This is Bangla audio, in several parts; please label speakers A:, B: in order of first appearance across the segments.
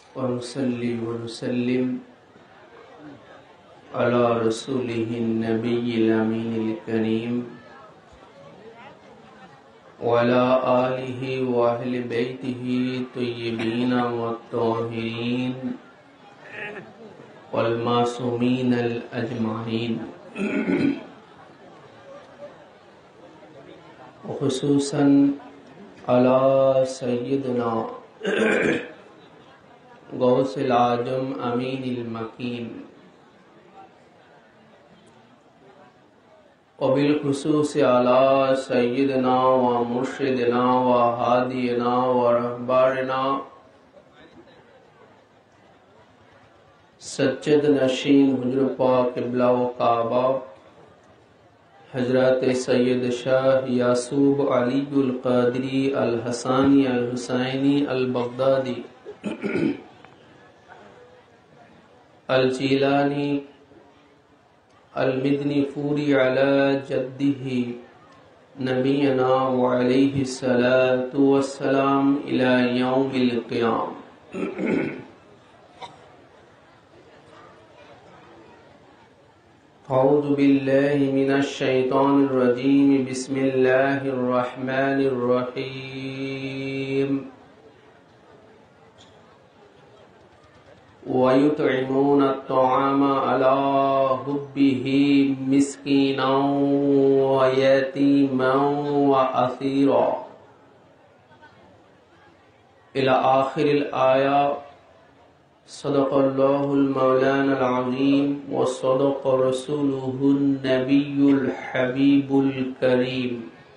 A: वनुसल्ली वनुसल्लिम अला रसूलिहिन नबिय्यिल अमीनिल करीम वअला आलिहि व अहलि बैतिहि तय्यिबीन व ताहिरीन वल मासूमीन अल अजमाइन। खुसूसन अला सय्यदना गौसल आजम अमीनिल मकीन वबिल खुसूस अला सय्यदना व मुर्शिदना व हादियना व रहबारना सज्जद नशीन हुजर पाक क़िबला व काबा हजरत सैयद शाह यासूब अलीउल क़ादरी अल हसानी अल हुसैनी अल बगदादी अल जीलानी अल मिदनी फूरी अला जद्दिही नबीना व अलैहि सलातु वस्सलाम इला यौमिल क़ियाम। औज़ु बिल्लाहि मिनश शैतानिर रजीम। बिस्मिल्लाहिर रहमानिर रहीम। व युतइमून अत्तआम अला हुब्बिही मिस्कीनन व यतीमन व असीरा इला आखिरिल आया। सदक़ल्लाहुल मौलाना अज़ीम व सदक़ रसूलुहुन नबियुल हबीबुल करीम।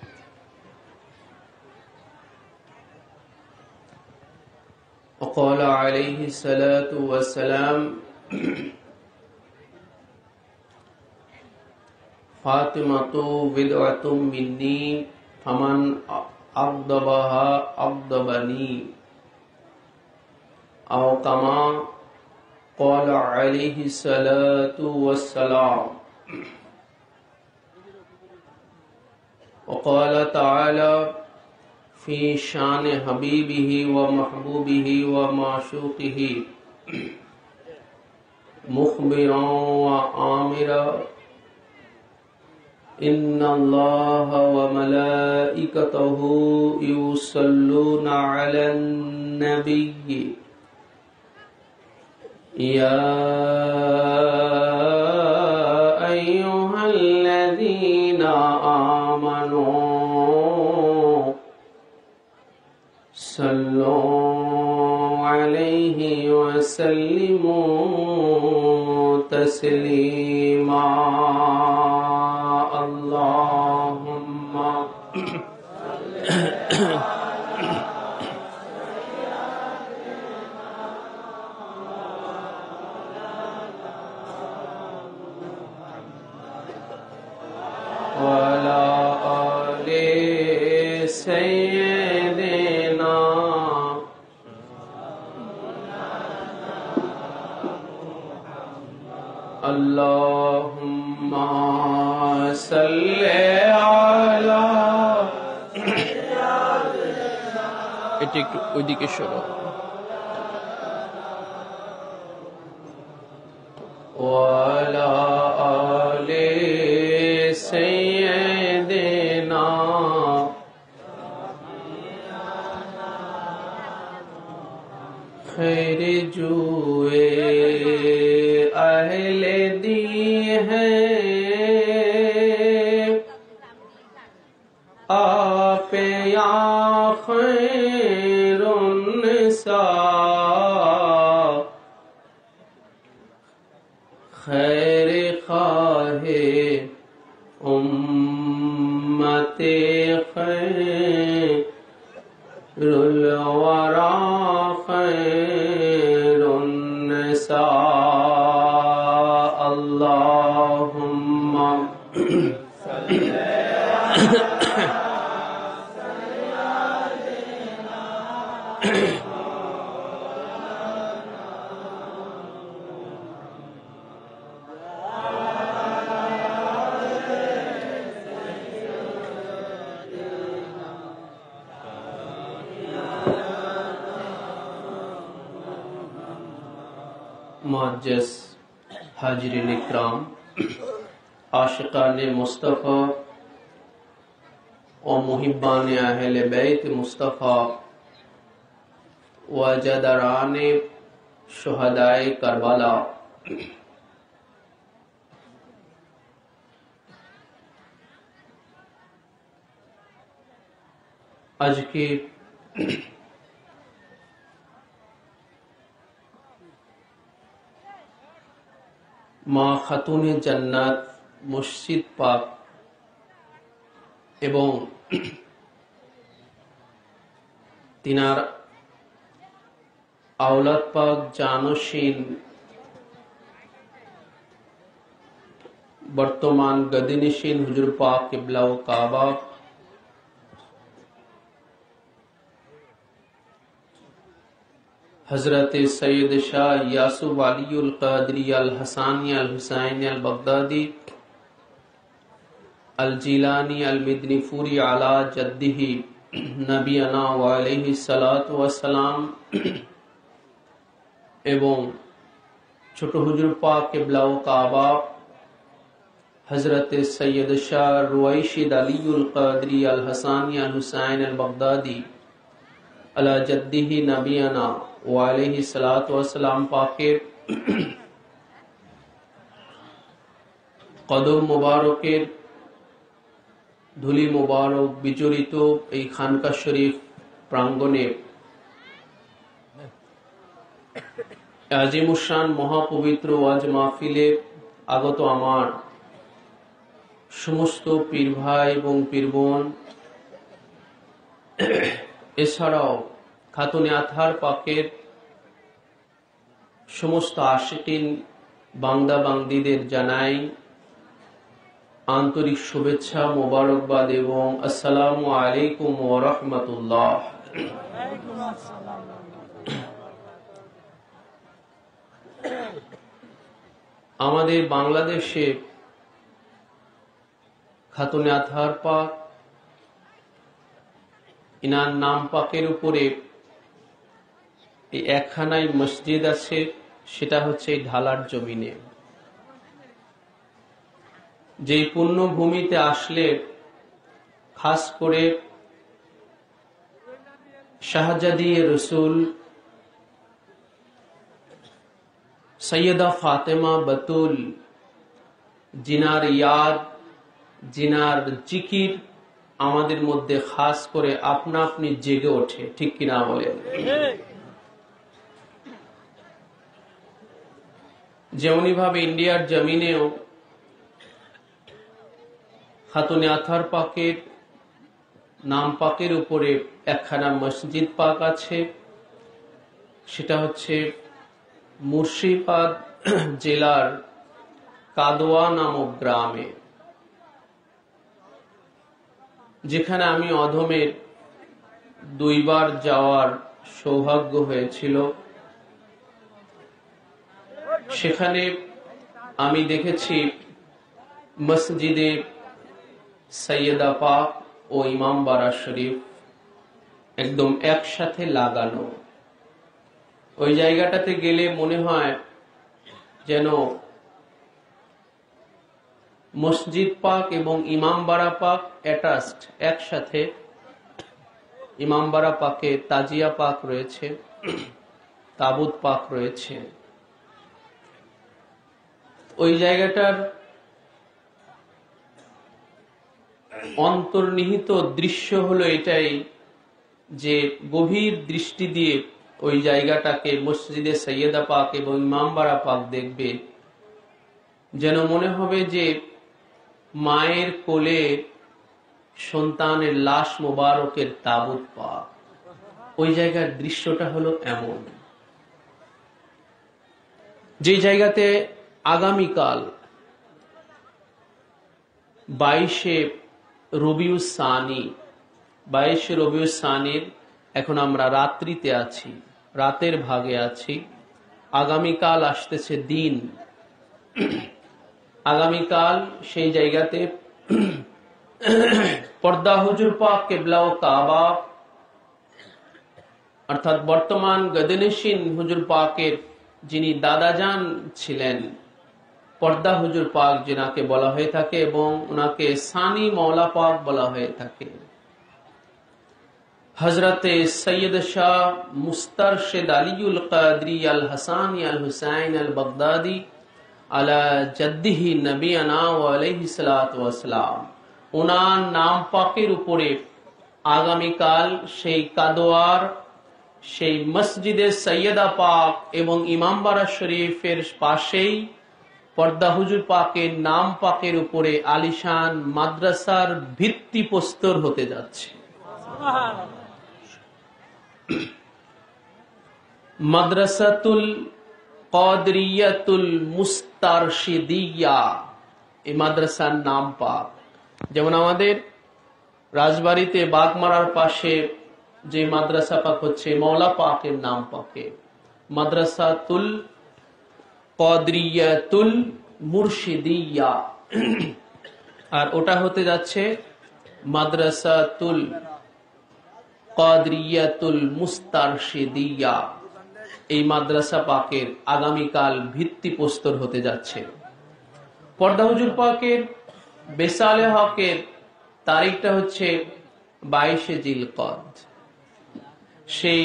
A: क़ाल अलैहि सलातु वस्सलाम फ़ातिमतु बिदअतुम मिन्नी फमन अग़दबहा अग़दबनी औ कमा क़ाल अलैहि सलातु वस्सलाम। वक़ाल तआला फ़ी शान हबीबिही व महबूबिही व माशूक़िही मुख़बिरन व आमिरा इन्नल्लाह व मलाइकतहु युसल्लूना अलन नबिय्यि या अय्युहल्लज़ीना आमनू सल्लू अलैहि व सल्लिमू तस्लीमा। अल्लाहुम्मा वअला आले सय्यदिना अल्लाहुम्मा सल्लि अला। এটা একটু ওইদিকে সরো। ওয়ালা আলে सय्यदिना खैर जुए अहले दी है आप या खैरुन्निसा खैर खाहे उम्मते खैरुल वरा खैरुन्निसा। अल्लाहुम्मा मुअज्जज़ हाजिरीन इकराम, आशिकाने मुस्तफ़ा और मुहिब्बाने अहले बैत मुस्तफ़ा व जदराने शुहदाए करबला, आज के মা খাতুনে জান্নাত মসজিদ পাক এবং তিনার আওলাদ পাক জানশীন বর্তমান গদিনিশীন হুজুর পাক কিবলা ও কাবা, हजरत सैयद शाह यासूब अलीउल क़ादरी अल हसानी अल हुसैनी अल बगदादी अल जीलानी अल मिदनीफूरी अला जद्दिही नबीना व अलैहि सलातु वस्सलाम एवं ছোট হুজুর পাক কিবলা ও কাবা हजरत सैयद शाह रुवैशिद अलीउल क़ादरी अल हसानी अल हुसैन अल बगदादी अला जद्दिही नबीना व अलैहि सलातु वस्सलाम पाकेर कदम मुबारकेर धूलि मुबारक बिचरित এই খানকা শরীফ প্রাঙ্গণে আজিমুশান মহাপবিত্র ওয়াজ মাহফিলে আগত আমার সমস্ত পীর ভাই এবং পীর বোন, এছাড়াও খাতুনে আতহার পাকের সমস্ত আশিকিন বান্দা বান্দিদের জানাই আন্তরিক শুভেচ্ছা, মোবারকবাদ এবং আসসালামু আলাইকুম ওয়া রাহমাতুল্লাহ। আমাদের বাংলাদেশে খাতুনে আতহার পাক ইনার নাম পাকের উপরে একখানাই মসজিদ আছে, সেটা হচ্ছে ঢালার জমিনে। যেই পুণ্যভূমিতে আসলে খাস করে শাহজাদি রসুল সৈয়দা ফাতেমা বাতুল, জিনার ইয়াদ, জিনার জিকির আমাদের মধ্যে খাস করে আপনা আপনি জেগে ওঠে, ঠিক কিনা বলেন? যেমনি ভাবে ইন্ডিয়ার জমিনেও খাতুনে আতহার পাকের নাম পাকের উপরে একখানা মসজিদ পাক আছে, সেটা হচ্ছে মুর্শিদাবাদ জেলার কাদোয়া নামক গ্রামে, যেখানে আমি অধমের 2 বার যাওয়ার সৌভাগ্য হয়েছিল। সেখানে আমি দেখেছি মসজিদে সৈয়দা পাক ও ইমামবাড়া শরীফ একদম একসাথে লাগানো। ওই জায়গাটাতে গেলে মনে হয় যেন মসজিদ পাক এবং ইমামবাড়া পাক অ্যাটাচড, একসাথে। ইমামবাড়া পাকে তাজিয়া পাক রয়েছে, তাবুত পাক রয়েছে। ওই জায়গাটার অন্তর্নিহিত দৃশ্য হলো এটাই যে গভীর দৃষ্টি দিয়ে ওই জায়গাটাকে, মসজিদে সৈয়দা পাক এবং ইমামবাড়া পাক দেখবে, যেন মনে হবে যে মায়ের কোলে সন্তানের লাশ মোবারকের তাবুত পাক। ওই জায়গার দৃশ্যটা হলো এমন, যে জায়গাতে আগামীকাল 22শে রবিউস সানির এখন আমরা রাত্রিতে আছি, রাতের ভাগে আছি। আগামীকাল আসতেছে দিন। আগামীকাল সেই জায়গাতে পর্দা হুজুর পাক কিবলা ও কাবা অর্থাৎ বর্তমান গদিনিশীন হুজুর পাকের যিনি দাদাজান ছিলেন, পর্দা হুজুর পাক যিনাকে বলা হয়ে থাকে এবং ওনাকে সানি মৌলা পাক বলা হয়ে থাকে, হযরতে সৈয়দ শাহ মুস্তারশিদ আলীউল কাদরি আল হাসানি আল হুসাইন আল বাগদাদি আলা জাদ্দিহি নবিয়ানা ওয়া আলাইহি সালাতু ওয়া সালাম, ওনার নাম পাকের উপরে আগামীকাল সেই কাদোয়ার, সেই মসজিদে সৈয়দা পাক এবং ইমামবাড়া শরীফের পাশেই পর্দা হুজুর পাকের নাম পাকের উপরে আলিশান মাদ্রাসার ভিত্তি প্রস্তর হতে যাচ্ছে। মাদ্রাসাতুল কাদরিয়াতুল মুস্তারশিদিয়া, এই মাদ্রাসার নাম পাক। যেমন আমাদের রাজবাড়িতে বাগমারার পাশে যে মাদ্রাসা পাক হচ্ছে মৌলা পাকের নাম পাকে, মাদ্রাসাতুল কাদরিয়াতুল মুর্শিদিয়া, আর ওটা হতে যাচ্ছে মাদ্রাসাতুল কাদরিয়াতুল মুস্তারশিদিয়া। এই মাদ্রাসা পাকের আগামীকাল ভিত্তি প্রস্তর হতে যাচ্ছে। পর্দা হুজুর পাকের বেসালে হকের তারিখটা হচ্ছে 22 জিলকদ। সেই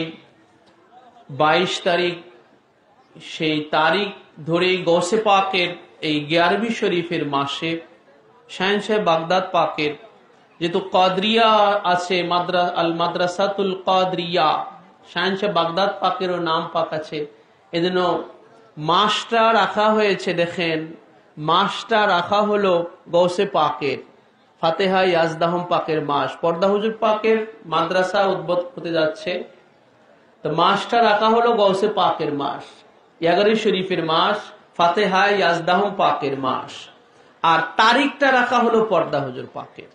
A: 22 তারিখ, সেই তারিখ ধরে গৌসে পাকের এই 11 শরীফের মাসে শাহেনশাহ বাগদাদ পাকের যেহেতু কাদরিয়া আছে, আল মাদ্রাসাতুল কাদরিয়া, শাহেনশাহ বাগদাদ পাকেরও নাম পাক আছে, এজন্য মাসটা রাখা হয়েছে। দেখেন, মাসটা রাখা হলো গৌসে পাকের, ফাতেহা ইয়াজদাহম পাকের মাস। পর্দা হুজুর পাকের মাদ্রাসা উদ্বোধন হতে যাচ্ছে, তো মাসটা রাখা হলো গৌসে পাকের মাস, 11 শরীফের মাস, ফাতেহা ইয়াজদাহম পাকের মাস। আর তারিখটা রাখা হলো পর্দা হুজুর পাকের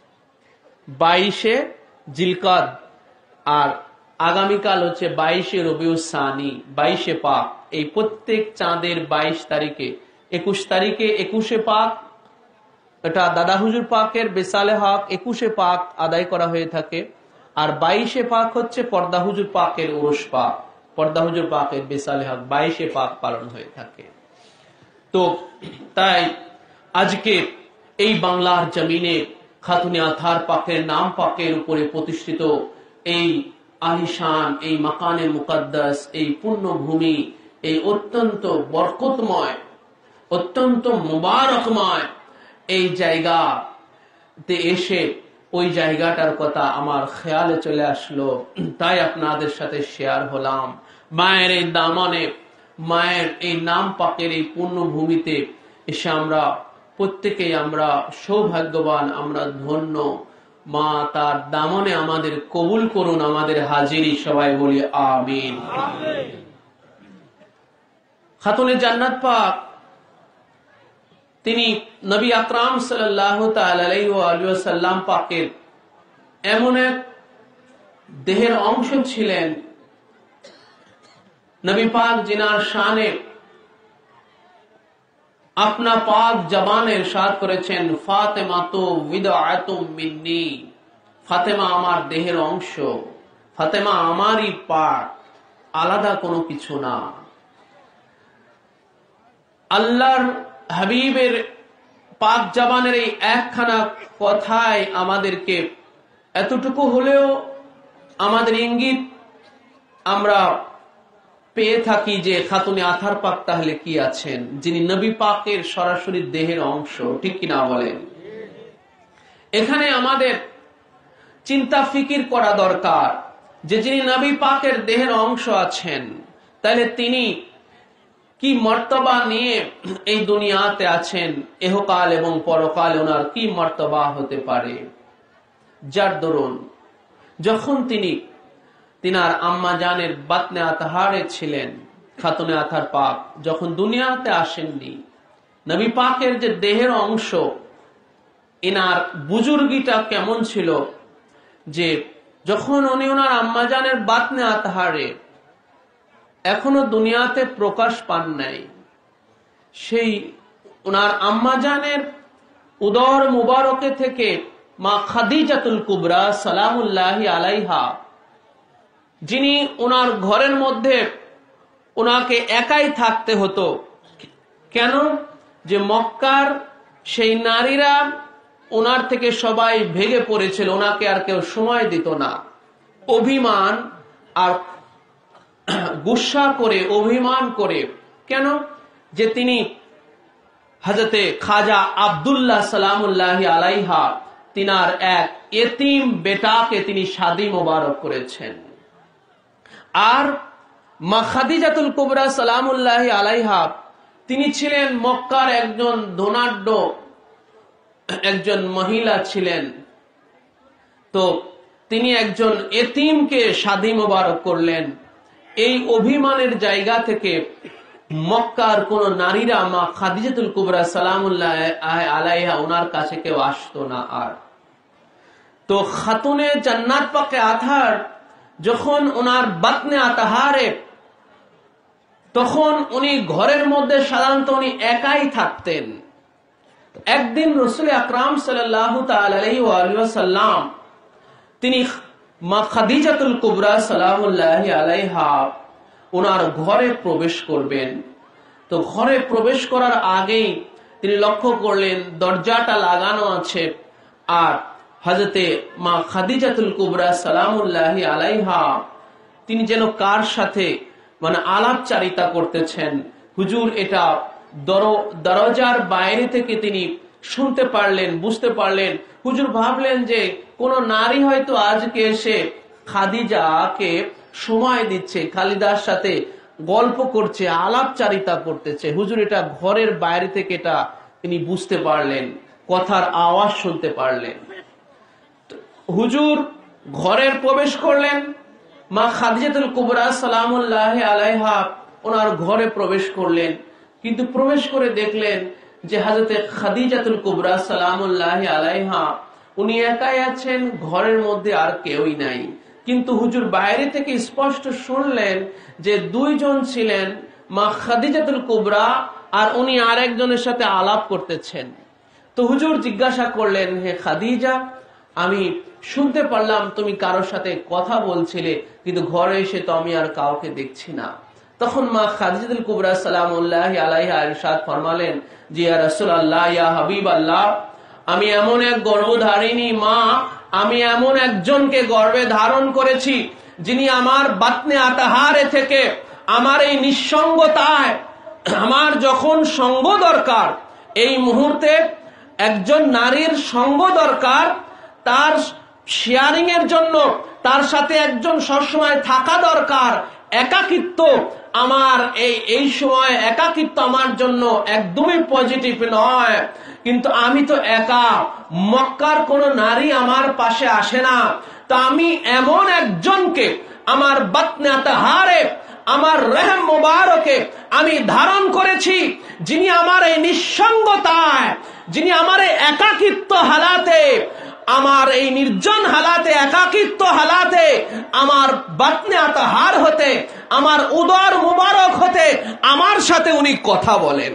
A: 22 জিলকদ, আর আগামীকাল হচ্ছে 22 রবিউল সানি, 22 পাক। এই প্রত্যেক চাঁদের 22 তারিখে, 21 তারিখে 21 পাক, এটা দাদা হুজুর পাকের বেসালে হক 21 পাক আদায় করা হয়ে থাকে, আর 22 পাক হচ্ছে পর্দা হুজুর পাকের উরুস পাক, পর্দা হুজুর পাকের বেসালে হক 22 পাক পালন হয়ে থাকে। তো তাই আজকে এই বাংলার জমিনে খাতুনে আথার পাকের নাম পাকের উপরে প্রতিষ্ঠিত এই আলিশান, এই মাকানে মুকদ্দাস, এই পুণ্যভূমি, এই অত্যন্ত বরকতময়, অত্যন্ত মুবারকময় এই জায়গাতে এসে ওই জায়গাটার কথা আমার খেয়ালে চলে আসলো, তাই আপনাদের সাথে শেয়ার হলাম। মায়ের এই দামনে, মায়ের এই নাম পাকের এই পুণ্যভূমিতে এসে আমরা প্রত্যেকেই আমরা সৌভাগ্যবান, আমরা ধন্য। মা তার দামনে আমাদের কবুল করুন, আমাদের হাজিরি, সবাই বলি আমিন। খাতুনে জান্নাত পাক তিনি নবী আকরাম সাল্লাল্লাহু তাআলা আলাইহি ওয়া আলিহি ওয়াসাল্লাম পাকের এমন এক দেহের অংশ ছিলেন, নবী পাক জিনার শানে अपना पाक जबान इरशाद करेছেন, ফাতেমা তো বিদআতুম মিন্নি, ফাতেমা আমার দেহের অংশ, ফাতেমা আমারই পার্ট, আলাদা কোনো কিছু না। আল্লাহর হাবিবের পাক জবানের এই একখানা কথায় আমাদেরকে এতটুকু হলেও আমাদের ইঙ্গিত আমরা পেয়ে থাকি যে খাতুনে আথার পাক তাহলে কি আছেন, যিনি নবী পাকের সরাসরি দেহের অংশ, ঠিক কিনা বলেন? এখানে আমাদের চিন্তা ফিকির করা দরকার যে যিনি নবী পাকের দেহের অংশ আছেন, তাহলে তিনি কি মর্তবা নিয়ে এই দুনিয়াতে আছেন, এহকাল এবং পরকাল ওনার কি মর্তবা হতে পারে। যার দরুন যখন তিনার আম্মা জানের বাতনে আতাহারে ছিলেন, খাতুনে আথার পাক যখন দুনিয়াতে আসেননি, নবী পাকের যে দেহের অংশ, ইনার বুজুর্গিটা কেমন ছিল যে যখন উনি ওনার আম্মা জানের বাতনে আতাহারে এখনো দুনিয়াতে প্রকাশ পান নাই, সেই ওনার আম্মা জানের উদর মুবারকে থেকে মা খাদিজাতুল কুবরা সালামুল্লাহি আলাইহা, যিনি ওনার ঘরের মধ্যে ওনাকে একাই থাকতে হতো। কেন? যে মক্কার সেই নারীরা ওনার থেকে সবাই ভেগে পড়েছিল, ওনাকে আর কেউ সময় দিত না। অভিমান আর গুসা করে, অভিমান করে। কেন? যে তিনি হযরতে খাজা আব্দুল্লাহ সালামুল্লাহ আলাইহা তিনার এক এতিম বেটাকে তিনি শাদী মোবারক করেছেন। আর মা খাদিজাতুল কুবরা সালামুল্লাহ আলাইহা তিনি ছিলেন মক্কার একজন ধনাঢ্য একজন মহিলা ছিলেন। তো তিনি একজন এতিমকে শাদী মোবারক করলেন। এই অভিমানের জায়গা থেকে মক্কার কোন নারীরা মা খাদিজাতুল কুবরা সালামুল্লাহ আলাইহা ওনার কাছে কেউ আসতো না। আর তো খাতুনে জান্নাত পাকে আথার যখন ওনার বাতনে আতাহারে, তখন উনি ঘরের মধ্যে সাধারণত উনি একাই থাকতেন। একদিন রাসূল আকরাম সাল্লাল্লাহু তাআলা আলাইহি ওয়া সাল্লাম তিনি মা খাদিজাতুল কুবরা সালামুল্লাহি আলাইহা ওনার ঘরে প্রবেশ করবেন। তো ঘরে প্রবেশ করার আগেই তিনি লক্ষ্য করলেন দরজাটা লাগানো আছে, আর হযরতে মা খাদিজাতুল কুবরা সালামুল্লাহি আলাইহা তিনি যেন কার সাথে আলাপচারিতা করতেছেন। হুজুর এটা দরজার বাইরে থেকে তিনি শুনতে পারলেন, বুঝতে পারলেন। হুজুর ভাবলেন যে কোন নারী হয়তো আজকে এসে খাদিজাকে সময় দিচ্ছে, খালিদার সাথে গল্প করছে, আলাপচারিতা করতেছে। হুজুর এটা ঘরের বাইরে থেকে এটা তিনি বুঝতে পারলেন, কথার আওয়াজ শুনতে পারলেন। হুজুর ঘরের প্রবেশ করলেন, মা খাদিজাতুল কুবরা সালামুল্লাহ আলাইহা ওনার ঘরে প্রবেশ করলেন। কিন্তু প্রবেশ করে দেখলেন যে হযরতে খাদিজাতুল কুবরা সালামুল্লাহ আলাইহা উনি একাই আছেন, ঘরের মধ্যে আর কেউই নাই। কিন্তু হুজুর বাইরে থেকে স্পষ্ট শুনলেন যে দুইজন ছিলেন, মা খাদিজাতুল কুবরা আর উনি আরেকজনের সাথে আলাপ করতেছেন। তো হুজুর জিজ্ঞাসা করলেন, হে খাদিজা, আমি শুনতে পারলাম তুমি কারোর সাথে কথা বলছিলে, কিন্তু ঘরে এসে তো আমি আর কাউকে দেখছি না। তখন মা খাদিজাতুল কুবরা সালামুল্লাহ আলাইহা ইরশাদ ফরমালেন, জি ইয়া রাসূলুল্লাহ, ইয়া হাবিবাল্লাহ, আমি এমন এক গর্ভধারিণী মা, আমি এমন একজনকে গর্ভে ধারণ করেছি যিনি আমার বাতনে আতাহারে থেকে আমার এই নিঃসঙ্গতায়, আমার যখন সঙ্গ দরকার, এই মুহূর্তে একজন নারীর সঙ্গ দরকার, তার শেয়ারিং এর জন্য তার সাথে একজন সবসময় থাকা দরকার। একাকিত্ব আমার এই সময় একাকিত্ব আমার জন্য একদমই পজিটিভ নয়। কিন্তু আমি তো একা, মক্কার কোন নারী আমার পাশে আসে না। তো আমি এমন একজনকে আমার বাতনে আতাহারে, আমার রহম মোবারকে আমি ধারণ করেছি, যিনি আমার এই নিঃসঙ্গতায়, যিনি আমার এই একাকিত্ব হালাতে, আমার এই নির্জন হালাতে, একাকিত্ব হালাতে আমার বাতনে আতাহার হতে, আমার উদর মুবারক হতে আমার সাথে উনি কথা বলেন।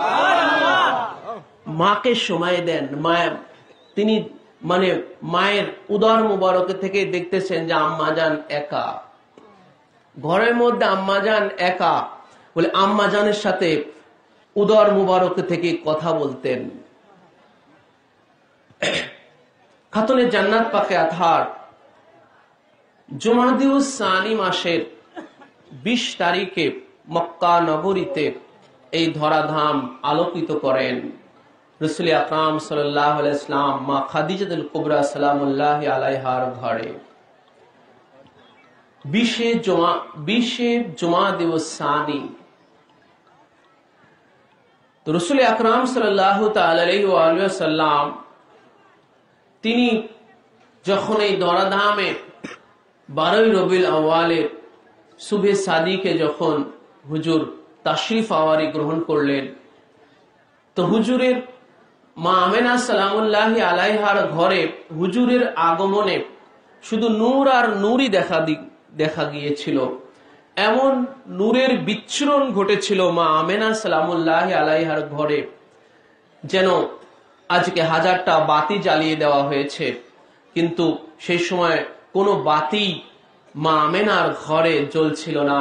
A: মাকে সময় দেন। তিনি মায়ের উদর মুবারক থেকে দেখতেছেন যে আম্মাজান একা, ঘরের মধ্যে আম্মাজান একা, বলে আম্মাজানের সাথে উদর মুবারক থেকে কথা বলতেন। খাতুনে জান্নাত পাকে আথার জুমাদিউস সানি মাসের 20 তারিখে মক্কা নগরীতে এই ধরাধাম আলোকিত করেন রাসূল আকরাম সাল্লাল্লাহু আলাইহি ওয়াসাল্লাম মা খাদিজাতুল কুবরা সালামুল্লাহি আলাইহার ঘরে। 20 জুমাদিউস সানি। তো রাসূল আকরাম সাল্লাল্লাহু তাআলা আলাইহি ওয়া সাল্লাম তিনি যখন এই ধরাধামে 12 রবিউল আউয়ালের সুবহে সাদিকে যখন হুজুর তাশরিফ আওয়ারি গ্রহণ করলেন, তো হুজুরের মা আমেনা সালামুল্লাহি আলাইহার ঘরে হুজুরের আগমনে শুধু নূর আর নূরই দেখা গিয়েছিল। এমন নূরের বিচ্ছুরণ ঘটেছিল মা আমেনা সালামুল্লাহি আলাইহার ঘরে, যেন আজকে 1000টা বাতি জ্বালিয়ে দেওয়া হয়েছে, কিন্তু সেই সময় কোনো বাতি মা আমেনার ঘরে জ্বলছিল না।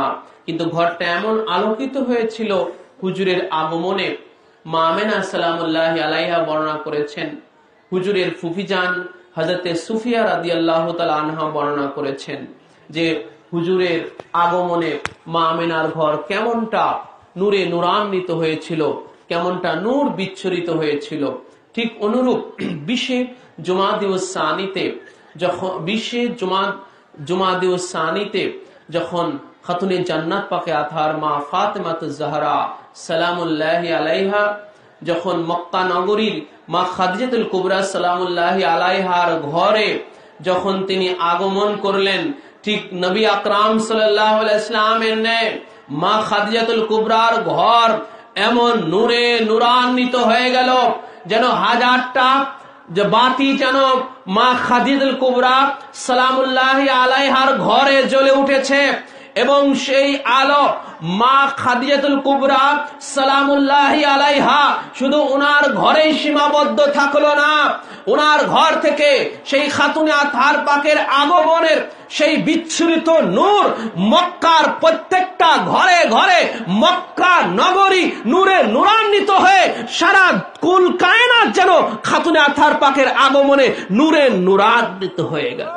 A: কিন্তু ঘরটা এমন আলোকিত হয়েছিল হুজুরের আগমনে। মা আমেনা সালামুল্লাহ আলাইহা বর্ণনা করেছেন, হুজুরের ফুফিজান হযরতে সুফিয়া রাদিয়াল্লাহু তাআলা আনহা বর্ণনা করেছেন যে হুজুরের আগমনে মা আমেনার ঘর কেমনটা নূরে নূরান্বিত হয়েছিল, কেমনটা নূর বিচ্ছুরিত হয়েছিল। ঠিক অনুরূপ 20 জুমাদিউস সানিতে যখন 20 জুমাদিউস সানিতে যখন খাতুনে জান্নাত পাকে আথার মা ফাতেমাতুজ জাহরা সালামুল্লাহি আলাইহা যখন মক্কা নগরীর মা খাদিজাতুল কুবরা সালামুল্লাহি আলাইহার ঘরে যখন তিনি আগমন করলেন, ঠিক নবী আকরাম সাল্লাল্লাহু আলাইহি ওয়াসাল্লামের ন্যায় মা খাদিজাতুল কুবরার ঘর এমন নূরে নূরান্বিত হয়ে গেল যেন হাজারটা যে বাতি যেন মা খাদিজাতুল কুবরা সালামুল্লাহি আলাইহার ঘরে জ্বলে উঠেছে। এবং সেই আলো মা খাদিজাতুল কুবরা সালামুল্লাহি আলাইহা শুধু ওনার ঘরেই সীমাবদ্ধ থাকলো না, ওনার ঘর থেকে সেই খাতুনে আতহার পাকের আগমনের সেই বিচ্ছুরিত নূর মক্কার প্রত্যেকটা ঘরে ঘরে মক্কা নগরী নূরে নূরান্বিত হয়ে সারা কুল কায়নাত যেন খাতুনে আতহার পাকের আগমনে নূরে নূরান্বিত হয়ে গেল।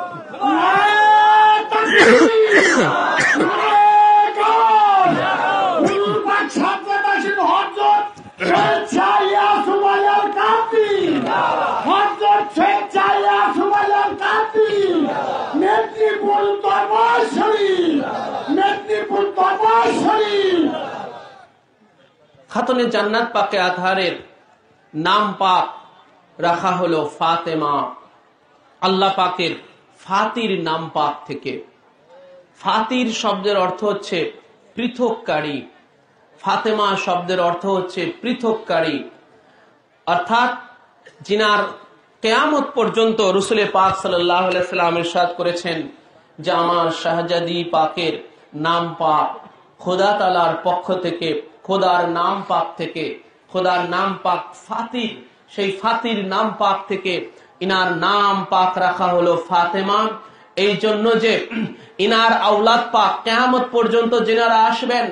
A: খাতুনে জান্নাত পাকে আতহারের নাম পাক রাখা হলো ফাতেমা। আল্লাহ পাকের ফাতির নাম পাক থেকে। ফাতির শব্দের অর্থ হচ্ছে পৃথককারী, ফাতেমা শব্দের অর্থ হচ্ছে পৃথককারী, অর্থাৎ জিনার কিয়ামত পর্যন্ত রাসূল পাক সাল্লাল্লাহু আলাইহি ওয়াসাল্লাম ইরশাদ করেছেন যে আমার শাহজাদি পাকের নাম পাক খোদা তাআলার পক্ষ থেকে, খোদার নাম পাক থেকে, খোদার নাম পাক ফাতির, সেই ফাতির নাম পাক থেকে ইনার নাম পাক রাখা হলো ফাতেমা। এই জন্য যে ইনার আওলাদ পাক কিয়ামত পর্যন্ত যিনারা আসবেন,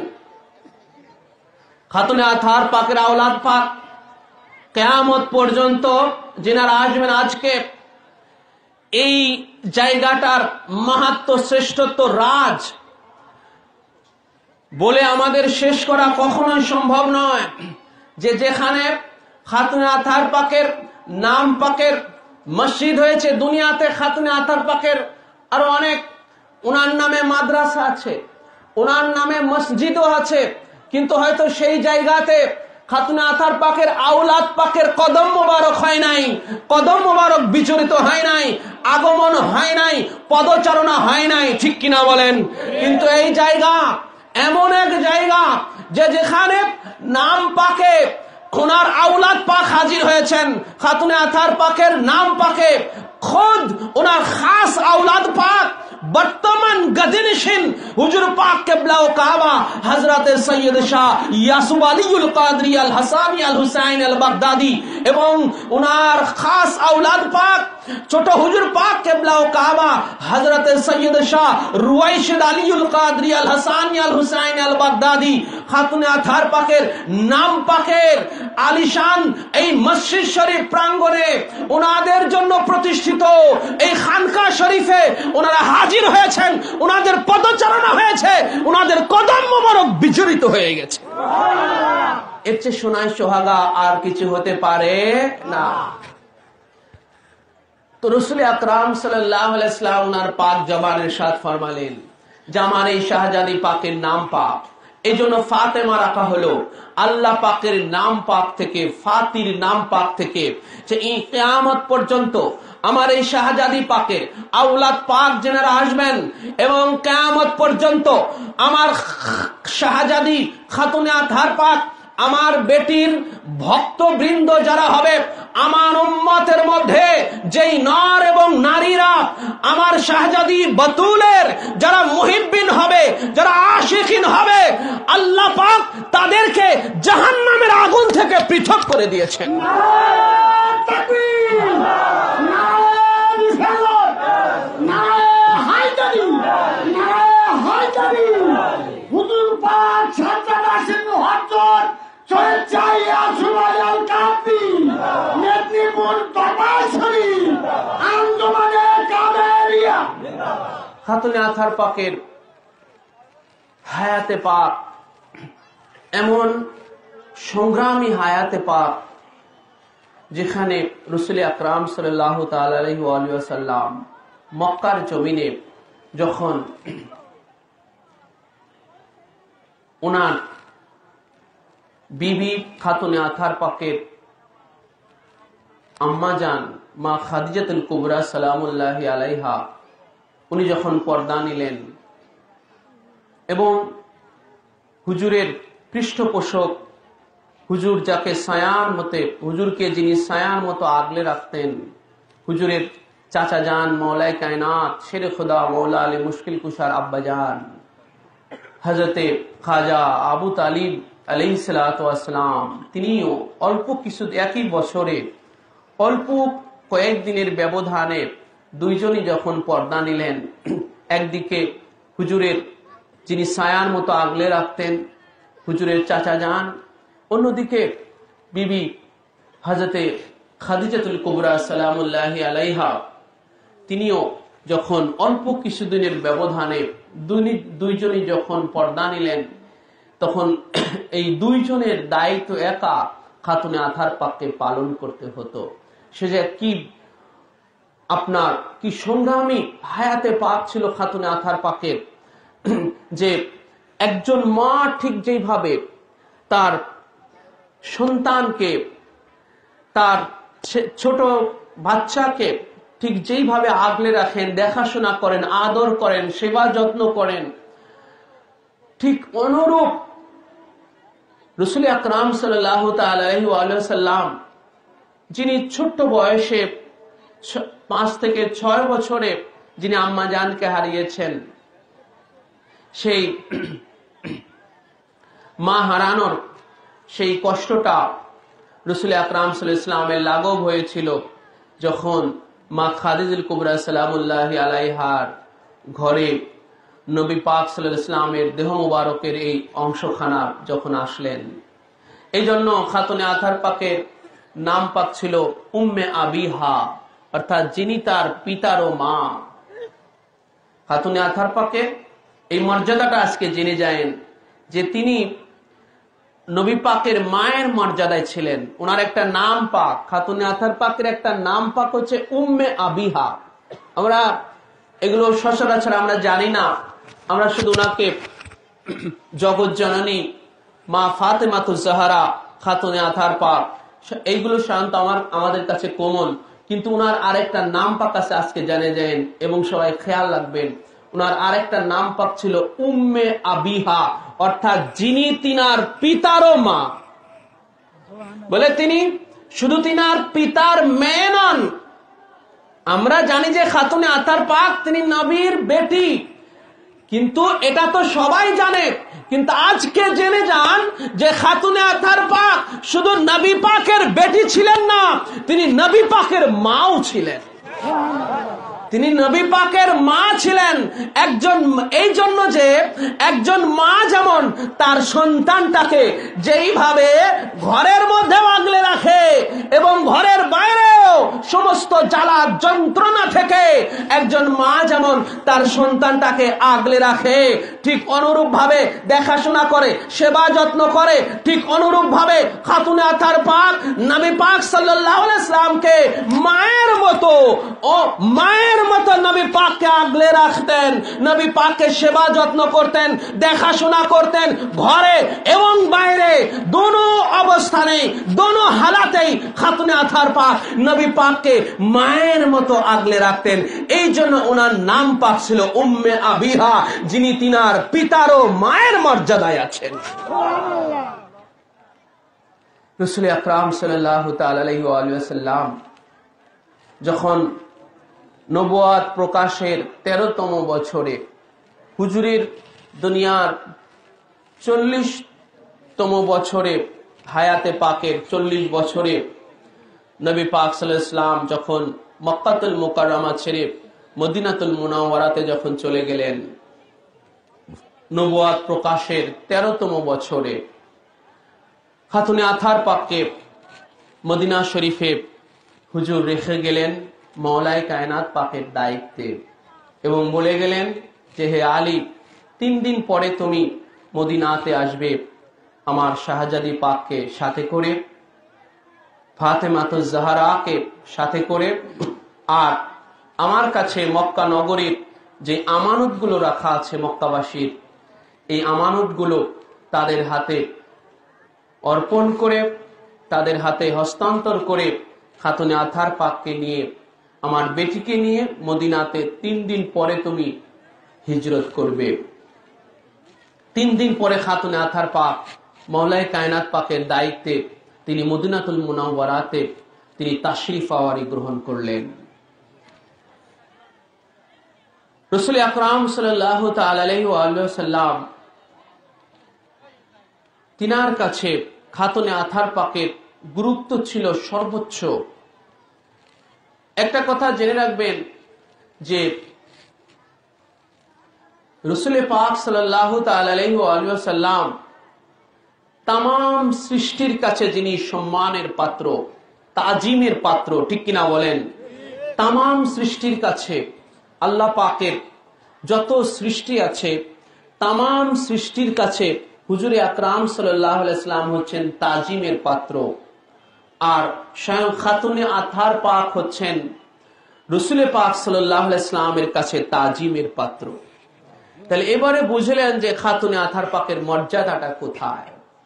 A: খাতুনে আতহার পাকের আওলাদ পাক কিয়ামত পর্যন্ত যিনারা আসবেন, আজকে এই জায়গাটার মাহাত্ম্য শ্রেষ্ঠত্ব রাজ বলে আমাদের শেষ করা কখনোই সম্ভব নয়। যে যেখানে খাতুনে আতহার পাকের নাম পাকের মসজিদ হয়েছে, দুনিয়াতে খাতুনে আতহার পাকের আরো অনেক ওনার নামে মাদ্রাসা আছে, ওনার নামে মসজিদও আছে, কিন্তু হয়তো সেই জায়গাতে খাতুনে আতহার পাকের আওলাদ পাকের কদম মোবারক হয় নাই, কদম মোবারক বিচরিত হয় নাই, আগমন হয় নাই, পদচারণা হয় নাই, ঠিক কিনা বলেন? কিন্তু এই জায়গা এমন এক জায়গা যে যেখানে নাম পাকে ওনার আওলাদ পাক হাজির হয়েছেন, খাতুনে আতহার পাকের নাম পাকে খুদ ওনার খাস আওলাদ পাক বর্তমান গদিনশিন হুজুর পাক কিবলা ও কাবা হযরত সৈয়দ শাহ ইয়াসুব আলীউল কাদরি আল হাসানি আল হুসাইন আল বাগদাদি এবং ওনার খাস আওলাদ পাক ছোট হুজুর পাক কিবলা ও কাবা হযরত সৈয়দ শাহ রুয়াইশিদ আলীউল কাদরি আল হাসানি আল হুসাইন আল বাগদাদি খাতুনে আতহার পাকের নাম পাকের আলিশান এই মসজিদ শরীফ প্রাঙ্গণে ওনাদের জন্য প্রতিষ্ঠিত এই খানকা শরীফে ওনারা হাজির হয়েছেন, ওনাদের পদচারণা হয়েছে, ওনাদের কদম মোবারক বিচরিত হয়ে গেছে। এর চেয়ে সোনায় সোহাগা আর কিছু হতে পারে না। তো রাসূল আকরাম সাল্লাল্লাহু আলাইহি ওয়াসাল্লাম ওনার পাক জবানের ইরশাদ ফরমালেন যে আমার এই শাহজাদি পাকের নাম পাক, এই জন্য ফাতেমা রাখা হলো আল্লাহ পাকের নাম পাক থেকে, ফাতির নাম পাক থেকে, যে এই কিয়ামত পর্যন্ত আমার এই শাহজাদি পাকের আওলাদ পাক যারা আসবেন এবং কিয়ামত পর্যন্ত আমার শাহজাদি খাতুনে আতহার পাক আমার বেটির ভক্তবৃন্দ যারা হবে, আমার উম্মতের মধ্যে যেই নর এবং নারীরা আমার শাহজাদি বাতুলের যারা মুহিব্বিন হবে, যারা আশিকিন হবে, আল্লাহ পাক তাদেরকে জাহান্নামের আগুন থেকে পৃথক করে দিয়েছেন।
B: ছাত্রাবাসীর হজর মেদিনীপুর দরবার শরীফ আঞ্জুমানে কাবেরিয়া।
A: খাতুনে আথার পাকের হায়াতে পাক এমন সংগ্রামী হায়াতে পাক যেখানে রাসূল আকরাম সাল্লাল্লাহু তাআলা আলাইহি ওয়া সাল্লাম মক্কার জমিনে যখন ওনার বিবি খাতুনে আথার পাকের আম্মা জান মা খাদিজাতুল কুবরা সালামুল্লাহি আলাইহা উনি যখন পর্দা নিলেন এবং হুজুরের পৃষ্ঠপোষক হুজুর যাকে ছায়ার মতে হুজুরকে যিনি ছায়ার মতো আগলে রাখতেন হুজুরের চাচা জান মৌলায়ে কায়নাত শেরে খুদা মৌলা আলী মুশকিল কুশার আব্বা জান হযরতে খাজা আবু তালিব আলাইহিস সালাতু ওয়াস সালাম তিনিও অল্প কিছু একই বছরে অল্প কয়েকদিনের ব্যবধানে দুইজনই যখন পর্দা নিলেন একদিকে হুজুরের যিনি ছায়ার মতো আগলে রাখতেন হুজুরের চাচা জান অন্যদিকে বিবি হযরতে খাদিজাতুল কুবরা সালামুল্লাহি আলাইহা তিনিও যখন অল্প কিছুদিনের ব্যবধানে দুইজনই যখন পর্দা নিলেন তখন এই দুইজনের দায়িত্ব একা খাতুনে আথার পাককে পালন করতে হতো। সে যে কি সংগ্রামী হায়াতে পাক ছিল খাতুনে আথার পাকের, যে একজন মা ঠিক যেভাবে তার সন্তানকে তার ছোট বাচ্চাকে ঠিক যেইভাবে আগলে রাখেন, দেখাশোনা করেন, আদর করেন, সেবা যত্ন করেন, ঠিক অনুরূপ রাসূল আকরাম সাল্লাল্লাহু তাআলা আলাইহি ওয়া সাল্লাম যিনি ছোট্ট বয়সে 5 থেকে 6 বছরে যিনি আম্মা জানকে হারিয়েছেন, সেই মা হারানোর সেই কষ্টটা রাসূল আকরাম সাল্লাল্লাহু আলাইহি ওয়াসাল্লামের লাঘব হয়েছিল যখন মা খাদিজাতুল কুবরা সালামুল্লাহি আলাইহার ঘরে নবী পাক সাল্লাল্লাহু আলাইহি ওয়াসাল্লামের দেহ মুবারকের এই অংশখানা যখন আসলেন। এই জন্য খাতুনে আথার পাকের নাম পাক ছিল উম্মে আবিহা, অর্থাৎ যিনি তার পিতারও মা। খাতুনে আথার পাকের এই মর্যাদাটা আজকে জেনে যায়েন যে তিনি নবী পাকের মায়ের মর্যাদায় ছিলেন। ওনার একটা নাম পাক, খাতুনে আথার পাকের একটা নাম পাক হচ্ছে উম্মে আবিহা। আমরা এগুলো সচরাচর আমরা জানি না, আমরা শুধু ওনাকে জগৎ জননী মা ফাতেমাতুজ জাহরা খাতুনে আথার পাক এইগুলো সাধারণত আমাদের কাছে কমন, কিন্তু ওনার আরেকটা নাম পাক আছে আজকে জানে যান এবং সবাই খেয়াল রাখবেন। ওনার আরেকটা নাম পাক ছিল উম্মে আবিহা, অর্থাৎ যিনি তিনার পিতারও মা। বলে তিনি শুধু তিনার পিতার মেয়ে নন, আমরা জানি যে খাতুনে আথার পাক তিনি নবীর বেটি, কিন্তু এটা তো সবাই জানে। কিন্তু আজকে জেনে যান যে খাতুনে আথার পাক শুধু নবী পাকের বেটি ছিলেন না, তিনি নবী পাকের মাও ছিলেন। তিনি নবী পাকের মা ছিলেন। এই জন্য যে একজন মা যেমন তার সন্তানটাকে যেইভাবে ঘরের মধ্যে আগলে রাখে এবং ঘরের বাইরেও সমস্ত জ্বালা যন্ত্রণা থেকে একজন মা যেমন তার সন্তানটাকে আগলে রাখে, ঠিক অনুরূপ ভাবে দেখাশোনা করে, সেবা যত্ন করে, ঠিক অনুরূপ ভাবে খাতুনে আথার পাক নবী পাক সাল্লাল্লাহু আলাইহি ওয়াসাল্লামকে মায়ের মতো নবী পাককে আগলে রাখতেন, নবী পাককে সেবা যত্ন করতেন, দেখাশোনা করতেন, ঘরে এবং বাইরে দোনো অবস্থানে দোনো হালাতেই খাতুনে আথার পাক নবী পাককে মায়ের মতো আগলে রাখতেন। এই জন্য ওনার নাম পাক ছিল উম্মে আবিহা, যিনি তিনার পিতারও মায়ের মর্যাদায় আছেন। রাসূল আকরাম সাল্লাল্লাহু তাআলা আলাইহি ওয়া সাল্লাম যখন নবুয়াত প্রকাশের 13তম বছরে হুজুরের দুনিয়ার 40তম বছরে হায়াতে পাকের 40 বছরে নবী পাক সাল্লাল্লাহু আলাইহি ওয়াসাল্লাম যখন মক্কাতুল মুকাররমা ছেড়ে মদিনাতুল মুনাওয়ারাতে যখন চলে গেলেন, নবুয়াত প্রকাশের 13তম বছরে খাতুনে আথার পাককে মদিনা শরীফে হুজুর রেখে গেলেন মওলায়ে কায়নাত পাকের দায়িত্বে এবং বলে গেলেন যে হে আলী 3 দিন পরে তুমি মদিনাতে আসবে আমার শাহজাদি পাককে সাথে করে, ফাতেমাতুজ জাহরাকে সাথে করে, আর আমার কাছে মক্কা নগরীর যে আমানতগুলো রাখা আছে মক্কাবাসীর, এই আমানতগুলো তাদের হাতে অর্পণ করে, তাদের হাতে হস্তান্তর করে খাতুনে আথার পাককে নিয়ে, আমার বেটিকে নিয়ে মদিনাতে 3 দিন পরে তুমি হিজরত করবে। 3 দিন পরে খাতুনে আথার পাক মওলায়ে কায়নাত পাকের দায়িত্বে তিনি মদিনাতুল মুনাওয়ারাতে তিনি তাশরিফ আওয়ারি গ্রহণ করলেন। রাসূল আকরাম সাল্লাল্লাহু তাআলা আলাইহি ওয়া সাল্লাম তিনার কাছে খাতুনে আথার পাকের গুরুত্ব ছিল সর্বোচ্চ। একটা কথা জেনে রাখবেন যে রাসূল পাক সাল্লাল্লাহু তাআলা আলাইহি ওয়া সাল্লাম তামাম সৃষ্টির কাছে যিনি সম্মানের পাত্র, তাজিমের পাত্র, ঠিক কিনা বলেন? তামাম সৃষ্টির কাছে আল্লাহ পাকের যত সৃষ্টি আছে তামাম সৃষ্টির কাছে হুজুরে আকরাম সাল্লাল্লাহু আলাইহি ওয়াসাল্লাম হচ্ছেন তাজিমের পাত্র, আর স্বয়ং খাতুনে আথার পাক হচ্ছেন রাসূল পাক সাল্লাল্লাহু আলাইহি ওয়াসাল্লামের কাছে তাজিমের পাত্র। তাহলে এবারে বুঝলেন যে খাতুনে আথার পাকের মর্যাদাটা কোথায়।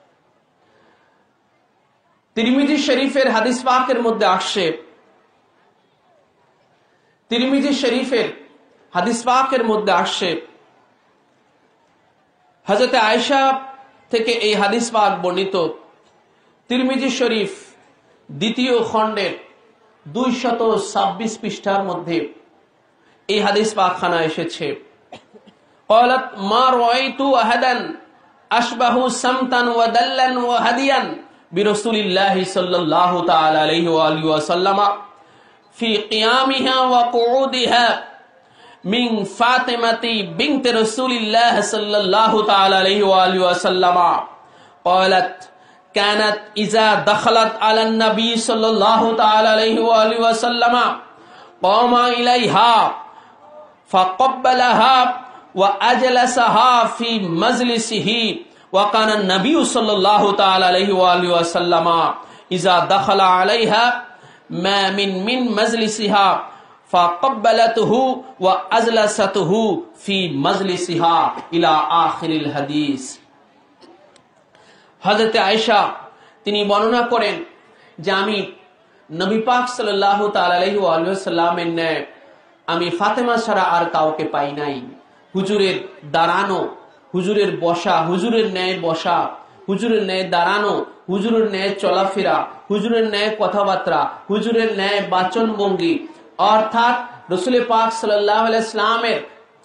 A: তিরমিজি শরীফের হাদিস পাকের মধ্যে আসছে, তিরমিজি শরীফের হাদিস পাকের মধ্যে আসছে, হযরত আয়েশা থেকে এই হাদিস পাক বর্ণিত। তিরমিজি শরীফ 2য় খণ্ডের 226 পৃষ্ঠার মধ্যে এই হাদিস পাকখানা এসেছে। قالت ما رأيت أحدا أشبه سمتا ودلا وهديا برسول الله صلى الله تعالى عليه وآله وسلم في قيامها وقعودها من فاطمة بنت رسول الله صلى الله تعالى عليه وآله وسلم قالت كانت إذا دخلت على النبي صلى الله تعالى عليه وآله وسلم قام إليها فقبلها وأجلسها في مجلسه وكان النبي صلى الله تعالى عليه وآله وسلم إذا دخل عليها ما من مجلسها فقبلته وأجلسته في مجلسها إلى آخر الحديث। হযরত আয়েশা তিনি বর্ণনা করেন যে আমি নবী পাক সাল্লাল্লাহু তাআলা আলাইহি ওয়া সাল্লামের ন্যায় আমি ফাতেমা ছাড়া আর কাউকে পাই নাই। হুজুরের দাঁড়ানো, হুজুরের বসা, হুজুরের ন্যায় বসা, হুজুরের ন্যায় দাঁড়ানো, হুজুরের ন্যায় চলাফেরা, হুজুরের ন্যায় কথাবার্তা, হুজুরের ন্যায় বাচন ভঙ্গি, অর্থাৎ রাসূল পাক সাল্লাল্লাহু আলাইহি সাল্লামের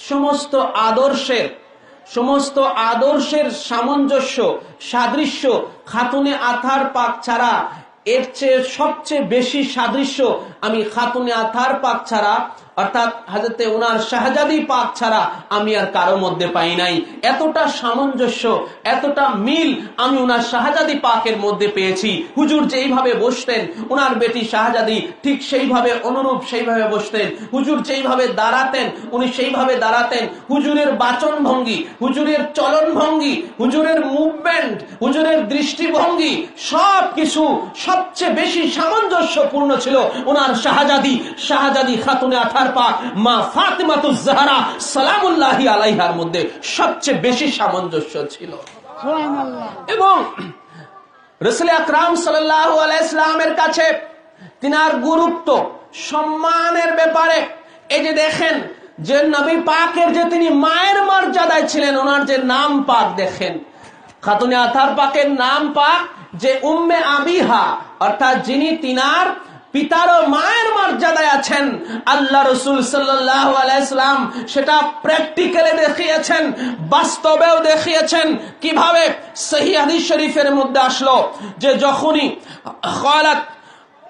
A: সমস্ত আদর্শের সামঞ্জস্য সাদৃশ্য খাতুনে আথার পাক ছাড়া, এর চেয়ে সবচেয়ে বেশি সাদৃশ্য আমি খাতুনে আথার পাক ছাড়া অর্থাৎ হযরতে ওনার শাহজাদি পাক ছাড়া আমি আর কারো মধ্যে পাই নাই। এতটা সামঞ্জস্য, এতটা মিল আমি ওনার শাহজাদি পাকের মধ্যে পেয়েছি। হুজুর যেইভাবে বসতেন ওনার বেটি শাহজাদি ঠিক সেইভাবে অনুরূপ সেইভাবে বসতেন। হুজুর যেইভাবে দাঁড়াতেন উনি সেইভাবে দাঁড়াতেন। হুজুরের বাচন ভঙ্গি, হুজুরের চলন ভঙ্গি, হুজুরের মুভমেন্ট, হুজুরের দৃষ্টিভঙ্গি সবকিছু সবচেয়ে বেশি সামঞ্জস্যপূর্ণ ছিল ওনার শাহজাদি খাতুনে আথার পাক মা ফাতেমাতুজ জাহরা সালামুল্লাহি আলাইহার মধ্যে সবচেয়ে বেশি সামঞ্জস্য ছিল। এবং রাসূল আকরাম সাল্লাল্লাহু আলাইহি সাল্লামের কাছে তিনার গুরুত্ব সম্মানের ব্যাপারে এই যে দেখেন যে নবী পাকের যে তিনি মায়ের মর্যাদায় ছিলেন, ওনার যে নাম পাক দেখেন, খাতুনে আথার পাকের নাম পাক যে উম্মে আবিহা, অর্থাৎ যিনি তিনার পিতার ও মায়ের মর্যাদায় আছেন। আল্লাহ রাসূল সাল্লাল্লাহু আলাইহি সাল্লাম সেটা প্র্যাকটিক্যালি দেখিয়েছেন, বাস্তবেও দেখিয়েছেন। কিভাবে? সহিহ হাদিস শরীফের মধ্যে আসলো যে যখনই খালাত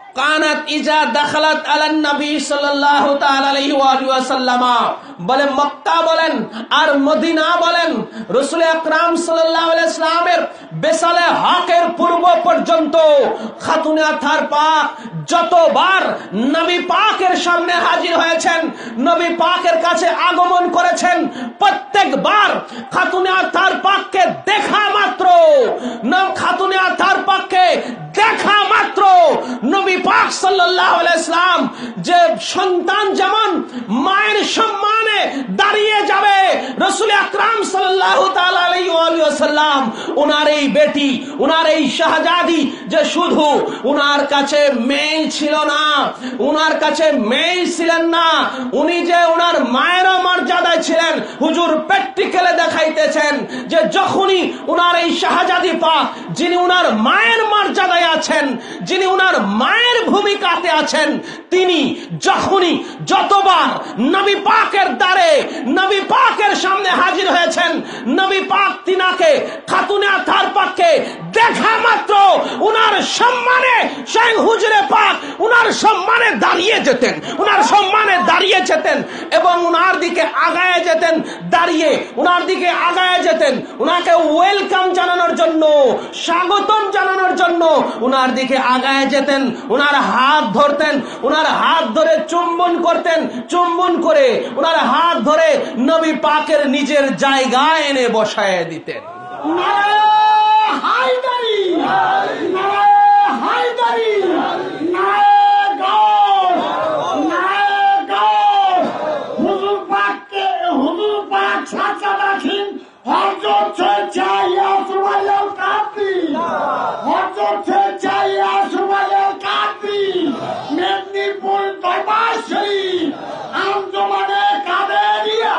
A: কানাত ইজা দাখালাত আলান নবী সাল্লাল্লাহু তাআলা আলাইহি ওয়া সাল্লামা, বলে মক্কা বলেন আর মদিনা বলেন, রাসূল আকরাম সাল্লাল্লাহু আলাইহি ওয়াসাল্লামের বেসালে হকের পূর্ব পর্যন্ত খাতুনে আতহার পাক যতবার নবী পাকের সামনে হাজির হয়েছেন, নবী পাকের কাছে আগমন করেছেন, প্রত্যেকবার খাতুনে আতহার পাককে দেখা মাত্র, খাতুনে আতহার পাককে দেখা মাত্র নবী পাক সাল্লাল্লাহু আলাইহি ওয়াসাল্লাম যে সন্তান যেমন মায়ের সম্মানে দাঁড়িয়ে যাবে, রাসূল আকরাম সাল্লাল্লাহু তাআলা আলাইহি ওয়াসাল্লাম ওনার এই বেটি, ওনার এই শাহজাদি যে শুধু ওনার কাছে মেয়ে ছিল না, ওনার কাছে মেয়ে ছিলেন না, উনি যে ওনার মায়েরও মর্যাদায় ছিলেন। হুজুর প্র্যাকটিক্যালে দেখাইতেছেন যে যখনই ওনার এই শাহজাদি পাক, যিনি ওনার মায়ের মর্যাদায় আছেন, যিনি ওনার মায়ের ভূমিকাতে আছেন, তিনি যখনই যতবার নবী পাকের দ্বারে, নবী পাকের সামনে হাজির হয়েছেন, নবী পাক তিনাকে খাতুনে আতহার পাককে দেখা মাত্র উনার সম্মানে স্বয়ং হুজুরে পাক উনার সম্মানে দাঁড়িয়ে যেতেন, উনার সম্মানে দাঁড়িয়ে যেতেন এবং উনার দিকে আগায় যেতেন, দাঁড়িয়ে উনার দিকে আগায় যেতেন, উনাকে ওয়েলকাম জানানোর জন্য, স্বাগতম জানানোর জন্য উনার দিকে আগায় যেতেন, উনার হাত ধরতেন, উনার হাত ধরে চুম্বন করতেন, চুম্বন করে উনার হাত ধরে নবী পাকের নিজের জায়গায় এনে বসায় দিতেন।
B: হায়দারি, হায়দারি, হুজুর পাক চাচা রাখেন হযরত ইয়াসুফ আল কাদরি, হযরত ইয়াসুফ আল কাদরি, মেদিনীপুর দরবার শরীফ, আঞ্জুমানে কাদেরিয়া।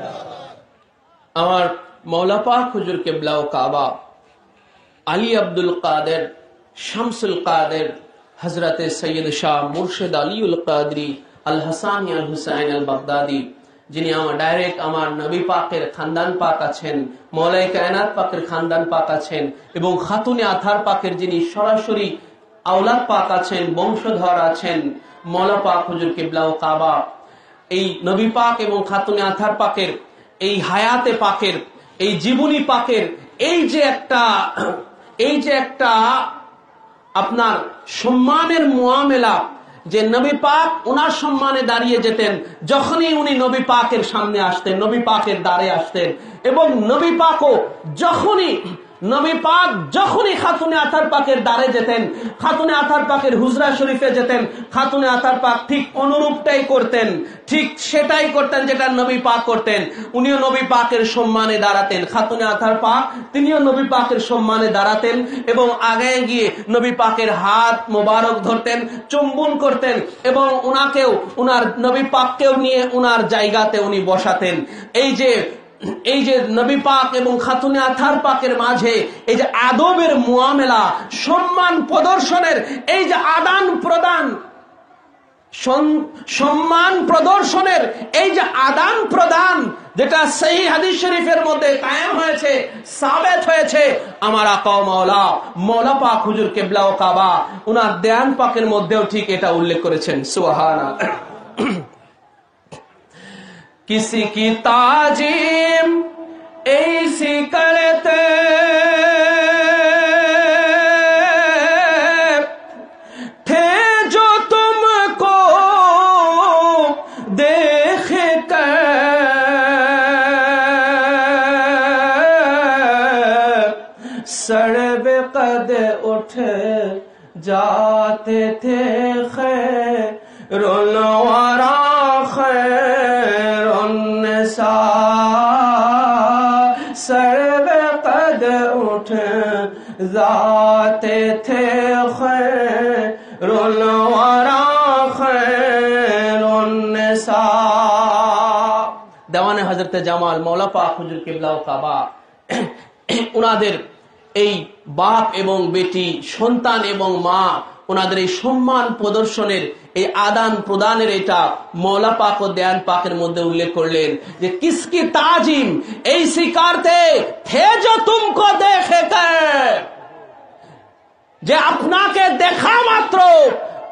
A: আমার মৌলা পাক হুজুর কিবলা ও কাবা আলী আব্দুল কাদের শামসুল কাদের হযরতে সৈয়দ শাহ মুর্শিদ আলীউল কাদরি আল হাসানি আল হুসাইন আল বাগদাদি, যিনি আমার ডাইরেক্ট আমার নবী পাকের খানদান পাক আছেন, মৌলাই কায়নাত পাকের খানদান পাক আছেন এবং খাতুনে আতহার পাকের যিনি সরাসরি আওলাদ পাক আছেন, বংশধর আছেন, মৌলা পাক হুজুর কিবলা ও কাবা এই নবী পাক এবং খাতুনে আতহার পাকের এই হায়াতে পাকের, এই জীবনী পাকের এই যে একটা আপনার সম্মানের মুআমেলা, যে নবী পাক ওনার সম্মানে দাঁড়িয়ে যেতেন যখনই উনি নবী পাকের সামনে আসতেন, নবী পাকের দ্বারে আসতেন, এবং নবী পাকও যখনই খাতুনে আতহার পাকের দ্বারে যেতেন, খাতুনে আতহার পাকের হুজরা শরীফে যেতেন, খাতুনে আতহার পাক ঠিক অনুরূপটাই করতেন, ঠিক সেটাই করতেন যেটা নবী পাক করতেন। উনিও নবী পাকের সম্মানে দাঁড়াতেন, খাতুনে আতহার পাক তিনিও নবী পাকের সম্মানে দাঁড়াতেন এবং আগে গিয়ে নবী পাকের হাত মোবারক ধরতেন, চুম্বন করতেন এবং উনাকেও, উনার নবী পাককেও নিয়ে উনার জায়গাতে উনি বসাতেন। এই যে নবী পাক এবং খাতুনে আতহার পাকের মাঝে এই যে আদবের মুআমেলা, সম্মান প্রদর্শনের এই যে আদান প্রদান, সম্মান প্রদর্শনের এই যে আদান প্রদান, যেটা সহিহ হাদিস শরীফের মধ্যে কায়েম হয়েছে, সাবেত হয়েছে, আমার আকা ও মৌলা পাক হুজুর কিবলা ও কাবা উনার দেয়ান পাকের মধ্যেও ঠিক এটা উল্লেখ করেছেন। সুবহানাল্লাহ। किसी की ताजीम ऐसी करते थे जो तुमको देख कर सर बेकद उठ जाते थे खैरुल वरा सर्वे कद उठ जाते थे खैरुल वरा खैरुन निसा। দেওয়ানে হযরতে জামাল মৌলা পাক হুজুর কিবলা ও কাবা উনাদের এই বাপ এবং বেটি, সন্তান এবং মা, ওনাদের এই সম্মান প্রদর্শনের এই আদান প্রদানের এটা মৌলা পাক ও দেয়ান পাকের মধ্যে উল্লেখ করলেন যে কিসকি তাজিম এই শিকারতে थे जो तुमको देखे कर, যে আপনাকে দেখা মাত্র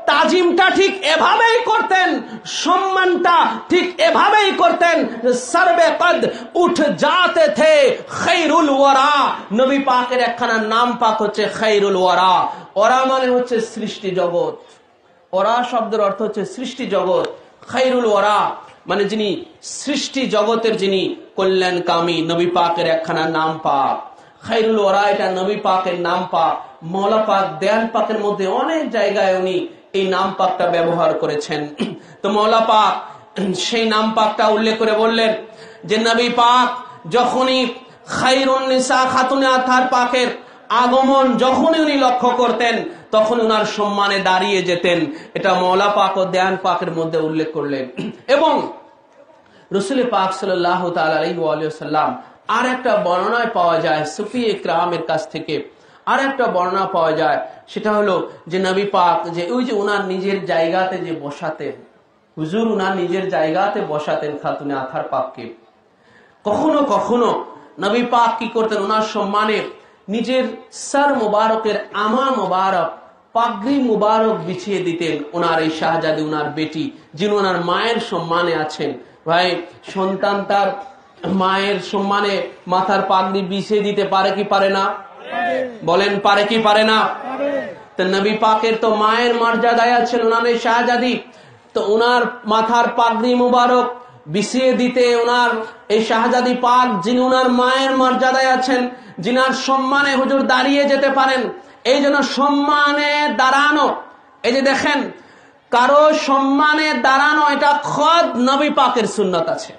A: তাজিমটা ঠিক এভাবেই করতেন, সম্মানটা ঠিক এভাবেই করতেন। সর্বে কদ উঠ যাতে থে খৈরুল ওয়ারা, নবী পাকের একখানা নাম পাক হচ্ছে খৈরুল ওয়ারা। ওরা মানে হচ্ছে সৃষ্টি জগৎ, ওরা শব্দের অর্থ হচ্ছে সৃষ্টি জগৎ। খৈরুল ওয়ারা মানে যিনি সৃষ্টি জগতের যিনি কল্যাণকামী, নবী পাকের একখানা নাম পাক খৈরুল ওয়ারা, এটা নবী পাকের নাম পাক। মওলা পাক দেয়াল পাকের মধ্যে অনেক জায়গায় উনি এই নাম পাকটা ব্যবহার করেছেন। তো মওলা পাক সেই নাম পাকটা উল্লেখ করে বললেন যে নবী পাক যখনই খায়রুন নিসা খাতুনে আতহার পাকের আগমন যখনই উনি লক্ষ্য করতেন তখন উনার সম্মানে দাঁড়িয়ে যেতেন। এটা মওলা পাক ও দেয়ান পাকের মধ্যে উল্লেখ করলেন। এবং রাসূল পাক সাল্লাল্লাহু তাআলা আলাইহি ওয়া সাল্লাম আর একটা বর্ণনায় পাওয়া যায় সুফি ইকরামের কাছ থেকে, আর একটা বর্ণনা পাওয়া যায়, সেটা হলো যে নবী পাক যে ওই যে উনার নিজের জায়গাতে যে বসাতেন, হুজুর উনার নিজের জায়গাতে বসাতেন খাতুনে আতহার পাককে। কখনো কখনো নবী পাক কি করতেন, উনার সম্মানে নিজের সর মুবারকের আমা মুবারক পাগড়ি মুবারক বিছিয়ে দিতেন উনার এই শাহজাদি, উনার বেটি যিনি উনার মায়ের সম্মানে আছেন। ভাই সন্তান তার মায়ের সম্মানে মাথার পাগড়ি বিছিয়ে দিতে পারে কি পারে না? বলেন পারে কি পারে না? তো নবী পাকের তো মায়ের মর্যাদায় আছেন উনার এই শাহজাদি, তো উনার মাথার পাগড়ি মুবারক বিছিয়ে দিতে উনার এই শাহজাদি পাক যিনি উনার মায়ের মর্যাদায় আছেন, যিনার সম্মানে হুজুর দাঁড়িয়ে যেতে পারেন, এই জন্য সম্মানে দাঁড়ানো, এই যে দেখেন কারো সম্মানে দাঁড়ানো এটা খোদ নবী পাকের সুন্নত আছে।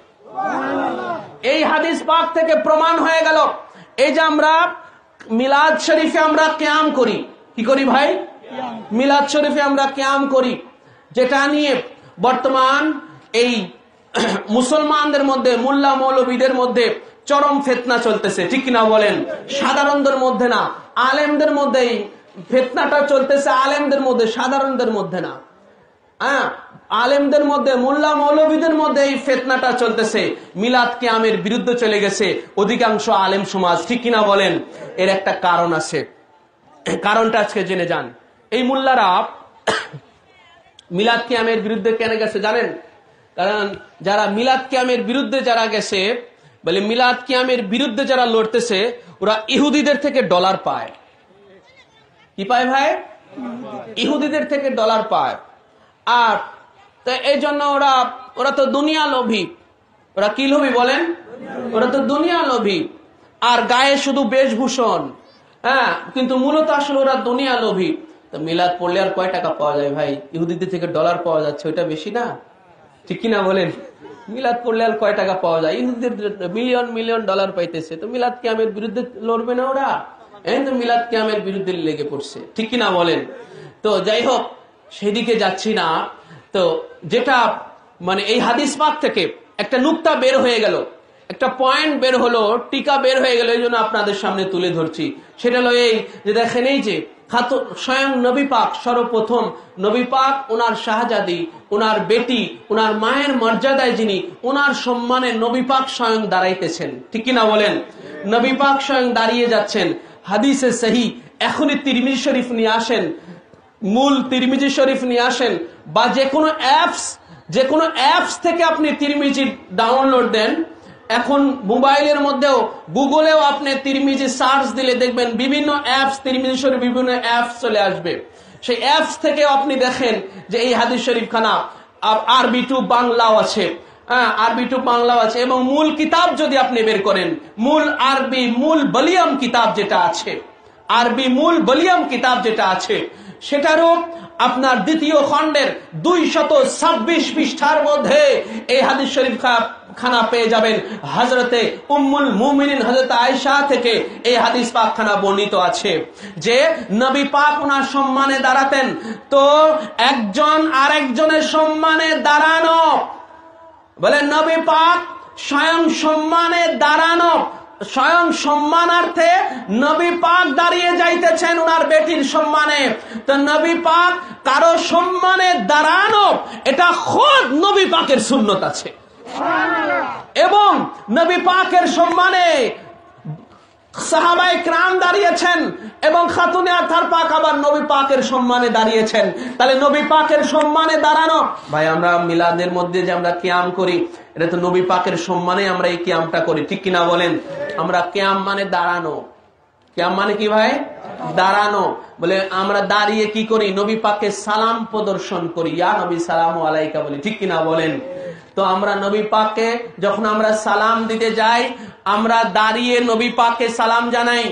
A: এই হাদিস পাক থেকে প্রমাণ হয়ে গেল। এই যে আমরা মিলাদ শরীফে আমরা কিয়াম করি, কি করি ভাই? মিলাদ শরীফে আমরা কিয়াম করি, যেটা নিয়ে বর্তমান এই মুসলমানদের মধ্যে মোল্লা মৌলবীদের মধ্যে চরম ফিতনা চলতেছে, ঠিক কিনা বলেন? সাধারণদের মধ্যে না, আলেমদের মধ্যেই ফিতনাটা চলতেছে, আলেমদের মধ্যে, সাধারণদের মধ্যে না। হ্যাঁ, আলেমদের মধ্যে, মোল্লা মৌলবীদের মধ্যে এই ফিতনাটা চলতেছে, মিলাদ কিয়ামের বিরুদ্ধে চলে গেছে অধিকাংশ আলেম সমাজ, ঠিক কিনা বলেন? এর একটা কারণ আছে, কারণটা আজকে জেনে যান। এই মোল্লারা মিলাদ কিয়ামের বিরুদ্ধে কেন গেছে জানেন? কারণ যারা মিলাদ কিয়ামের বিরুদ্ধে যারা গেছে, বলে মিলাদ কিয়ামের বিরুদ্ধে যারা লড়তেছে ওরা ইহুদিদের থেকে ডলার পায়। কি পায় ভাই? ইহুদিদের থেকে ডলার পায়। আর তো এই জন্য ওরা তো দুনিয়া লোভী। ওরা কি লোভী বলেন? ওরা তো দুনিয়া লোভী। আর গায়ে শুধু বেশভূষণ, হ্যাঁ, কিন্তু মূলত আসলে ওরা দুনিয়া লোভী। তো মিলাদ পড়লে আর কয় টাকা পাওয়া যায় ভাই? ইহুদিদের থেকে ডলার পাওয়া যাচ্ছে, ওইটা বেশি না? ঠিক কিনা বলেন? মিলাদ পড়লে আর কয় টাকা পাওয়া যায়? ইহুদিদের মিলিয়ন মিলিয়ন ডলার পাইতেছে। তো মিলাদ কিয়ামের বিরুদ্ধে লড়বে না ওরা? এই তো মিলাদ কিয়ামের বিরুদ্ধে লেগে পড়ছে, ঠিক কিনা বলেন? তো যাই হোক, সেদিকে যাচ্ছি না। তো যেটা মানে এই হাদিস পাক থেকে একটা নুকতা বের হয়ে গেল, একটা পয়েন্ট বের হলো, টিকা বের হয়ে গেল, এই জন্য আপনাদের সামনে তুলে ধরছি। সেটা হলো এই যে দেখেন, এই যে স্বয়ং নবী পাক সর্বপ্রথম নবী পাক ওনার শাহজাদি, ওনার বেটি, ওনার মায়ের মর্যাদায় যিনি, ওনার সম্মানে নবী পাক স্বয়ং দাঁড়াইতেছেন, ঠিক কিনা বলেন? নবী পাক স্বয়ং দাঁড়িয়ে যাচ্ছেন। হাদিসে সহি এখনই তিরমিজি শরীফ নিয়ে আসেন, মূল তিরমিজি শরীফ নিয়ে আসেন, বা যে কোনো অ্যাপস থেকে আপনি তিরমিজি ডাউনলোড দেন। এখন মোবাইলের মধ্যেও গুগলেও আপনি তিরমিজি সার্চ দিলে দেখবেন বিভিন্ন অ্যাপস, তিরমিজি শরীফ বিভিন্ন অ্যাপস চলে আসবে। সেই অ্যাপস থেকে আপনি দেখেন যে এই হাদিস শরীফ খানা আরবি টু বাংলাও আছে, আরবি টু বাংলাও আছে। এবং মূল কিতাব যদি আপনি বের করেন, মূল আরবি মূল বলিয়াম কিতাব যেটা আছে, আরবি মূল বলিয়াম কিতাব যেটা আছে, সেটারও আপনার দ্বিতীয় খণ্ডের 226 পৃষ্ঠার মধ্যে এই হাদিস শরীফ খানা পেয়ে যাবেন। হযরতে উম্মুল মুমিনিন হযরত আয়েশা থেকে এই হাদিস পাক খানা বর্ণিত আছে যে নবী পাক ওনার সম্মানে দাঁড়াতেন। তো একজন আরেকজনের সম্মানে দাঁড়ানো, বলে নবী পাক স্বয়ং সম্মানে দাঁড়ানো, স্বয়ং সম্মানার্থে নবী পাক দাঁড়িয়ে যাইতেছেন ওনার বেটির সম্মানে। তো নবী পাক কারো সম্মানে দাঁড়ানো এটা খোদ নবী পাকের সুন্নত আছে। এবং নবী পাকের সম্মানে সাহাবায়ে কেরাম দাঁড়িয়েছেন এবং খাতুনে আতহার পাক আবার নবী পাকের সম্মানে দাঁড়িয়েছেন। তাহলে নবী পাকের সম্মানে দাঁড়ানো, ভাই আমরা মিলাদের মধ্যে যে আমরা কিয়াম করি, এটা তো নবী পাকের সম্মানে আমরা এই কিয়ামটা করি, ঠিক কিনা বলেন? আমরা কিয়াম মানে দাঁড়ানো। কিয়াম মানে কি ভাই? দাঁড়ানো। বলে আমরা দাঁড়িয়ে কি করি? নবী পাককে সালাম প্রদর্শন করি, ইয়া নবী সালামু আলাইকা বলি, ঠিক কিনা বলেন? তো আমরা নবী পাককে যখন আমরা সালাম দিতে যাই, আমরা দাঁড়িয়ে নবী পাককে সালাম জানাই।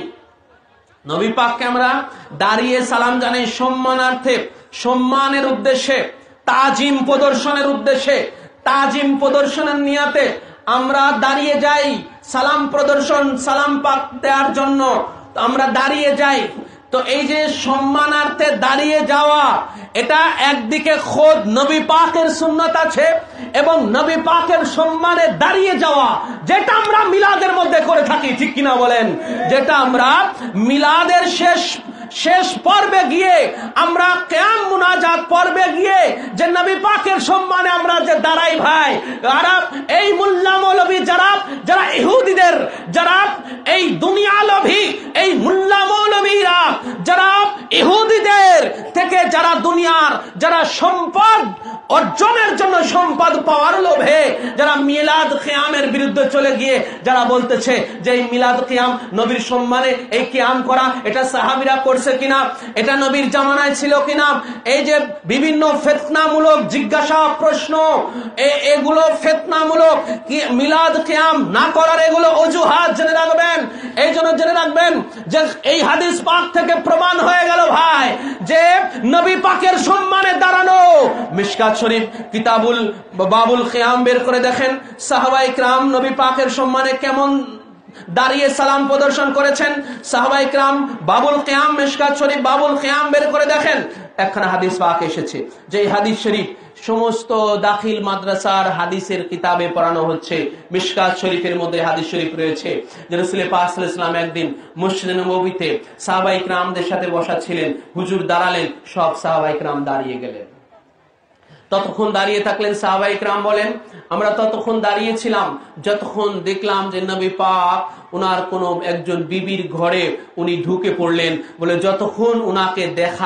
A: নবী পাককে আমরা দাঁড়িয়ে সালাম জানাই সম্মানার্থে, সম্মানের উদ্দেশ্যে, তাজিম প্রদর্শনের উদ্দেশ্যে, তাজিম প্রদর্শনের নিয়াতে আমরা দাঁড়িয়ে যাই। সালাম প্রদর্শন, সালাম পাক দেওয়ার জন্য আমরা দাঁড়িয়ে যাই। তো এই যে সম্মানার্থে দাঁড়িয়ে যাওয়া, এটা একদিকে খোদ নবী পাকের সুন্নাত আছে এবং নবী পাকের সম্মানে দাঁড়িয়ে যাওয়া, যেটা আমরা মিলাদের মধ্যে করে থাকি, ঠিক কিনা বলেন? যেটা আমরা মিলাদের শেষ পর্বে গিয়ে, আমরা কিয়াম মুনাজাত পর্বে গিয়ে যে নবী পাকের সম্মানে আমরা যে দাঁড়াই ভাই, আরব এই মুল্লা মৌলভী যারা ইহুদিদের, যারা এই দুনিয়া লোভী, এই মুল্লা মৌলভীরা যারা ইহুদিদের থেকে যারা দুনিয়ার যারা সম্পদ অর্জনের জন্য, সম্পদ পাওয়ার লোভে যারা মিলাদ কিয়ামের বিরুদ্ধে চলে গিয়ে যারা বলতেছে যে এই মিলাদ কিয়াম নবীর সম্মানে এই কিয়াম করা, এটা সাহাবীরা করছে কিনা, এটা নবীর জামানায় ছিল কিনা, এই যে বিভিন্ন ফিতনামূলক জিজ্ঞাসা প্রশ্ন, এগুলো ফিতনামূলক মিলাদ কিয়াম না করার এগুলো অজুহাত জেনে রাখবেন। এই জন্য জেনে রাখবেন যে এই হাদিস পাক থেকে প্রমাণ হয়ে গেল ভাই যে নবী পাকের সম্মানে দাঁড়ানো। মিশকাত শরীফ কিতাবুল বাবুল কিয়াম বের করে দেখেন, সাহাবায়ে কেরাম নবী পাকের সম্মানে কেমন দাঁড়িয়ে সালাম প্রদর্শন করেছেন। সাহাবায়ে কেরাম বাবুল কিয়াম, মিশকাত শরীফ বাবুল কিয়াম বের করে দেখেন, একখানা হাদিস পাক এসেছে যে এই হাদিস শরীফ সমস্ত দাখিল মাদ্রাসার হাদিসের কিতাবে পড়ানো হচ্ছে। মিশকাত শরীফের মধ্যে হাদিস শরীফ রয়েছে যে রাসূল পাক সাল্লাল্লাহু আলাইহি ওয়াসাল্লাম একদিন মসজিদে নববীতে সাহাবায়ে কেরামদের সাথে বসা ছিলেন, হুজুর দাঁড়ালেন, সব সাহাবায়ে কেরাম দাঁড়িয়ে গেলেন। ততক্ষণ দাঁড়িয়ে থাকলেন। সাহাবায়ে কেরাম বলেন, আমরা ততক্ষণ দাঁড়িয়েছিলাম যতক্ষণ দেখলাম যে নবী পাক উনার কোন একজন বিবির ঘরে উনি ঢুকে পড়লেন। বলে যতক্ষণ উনাকে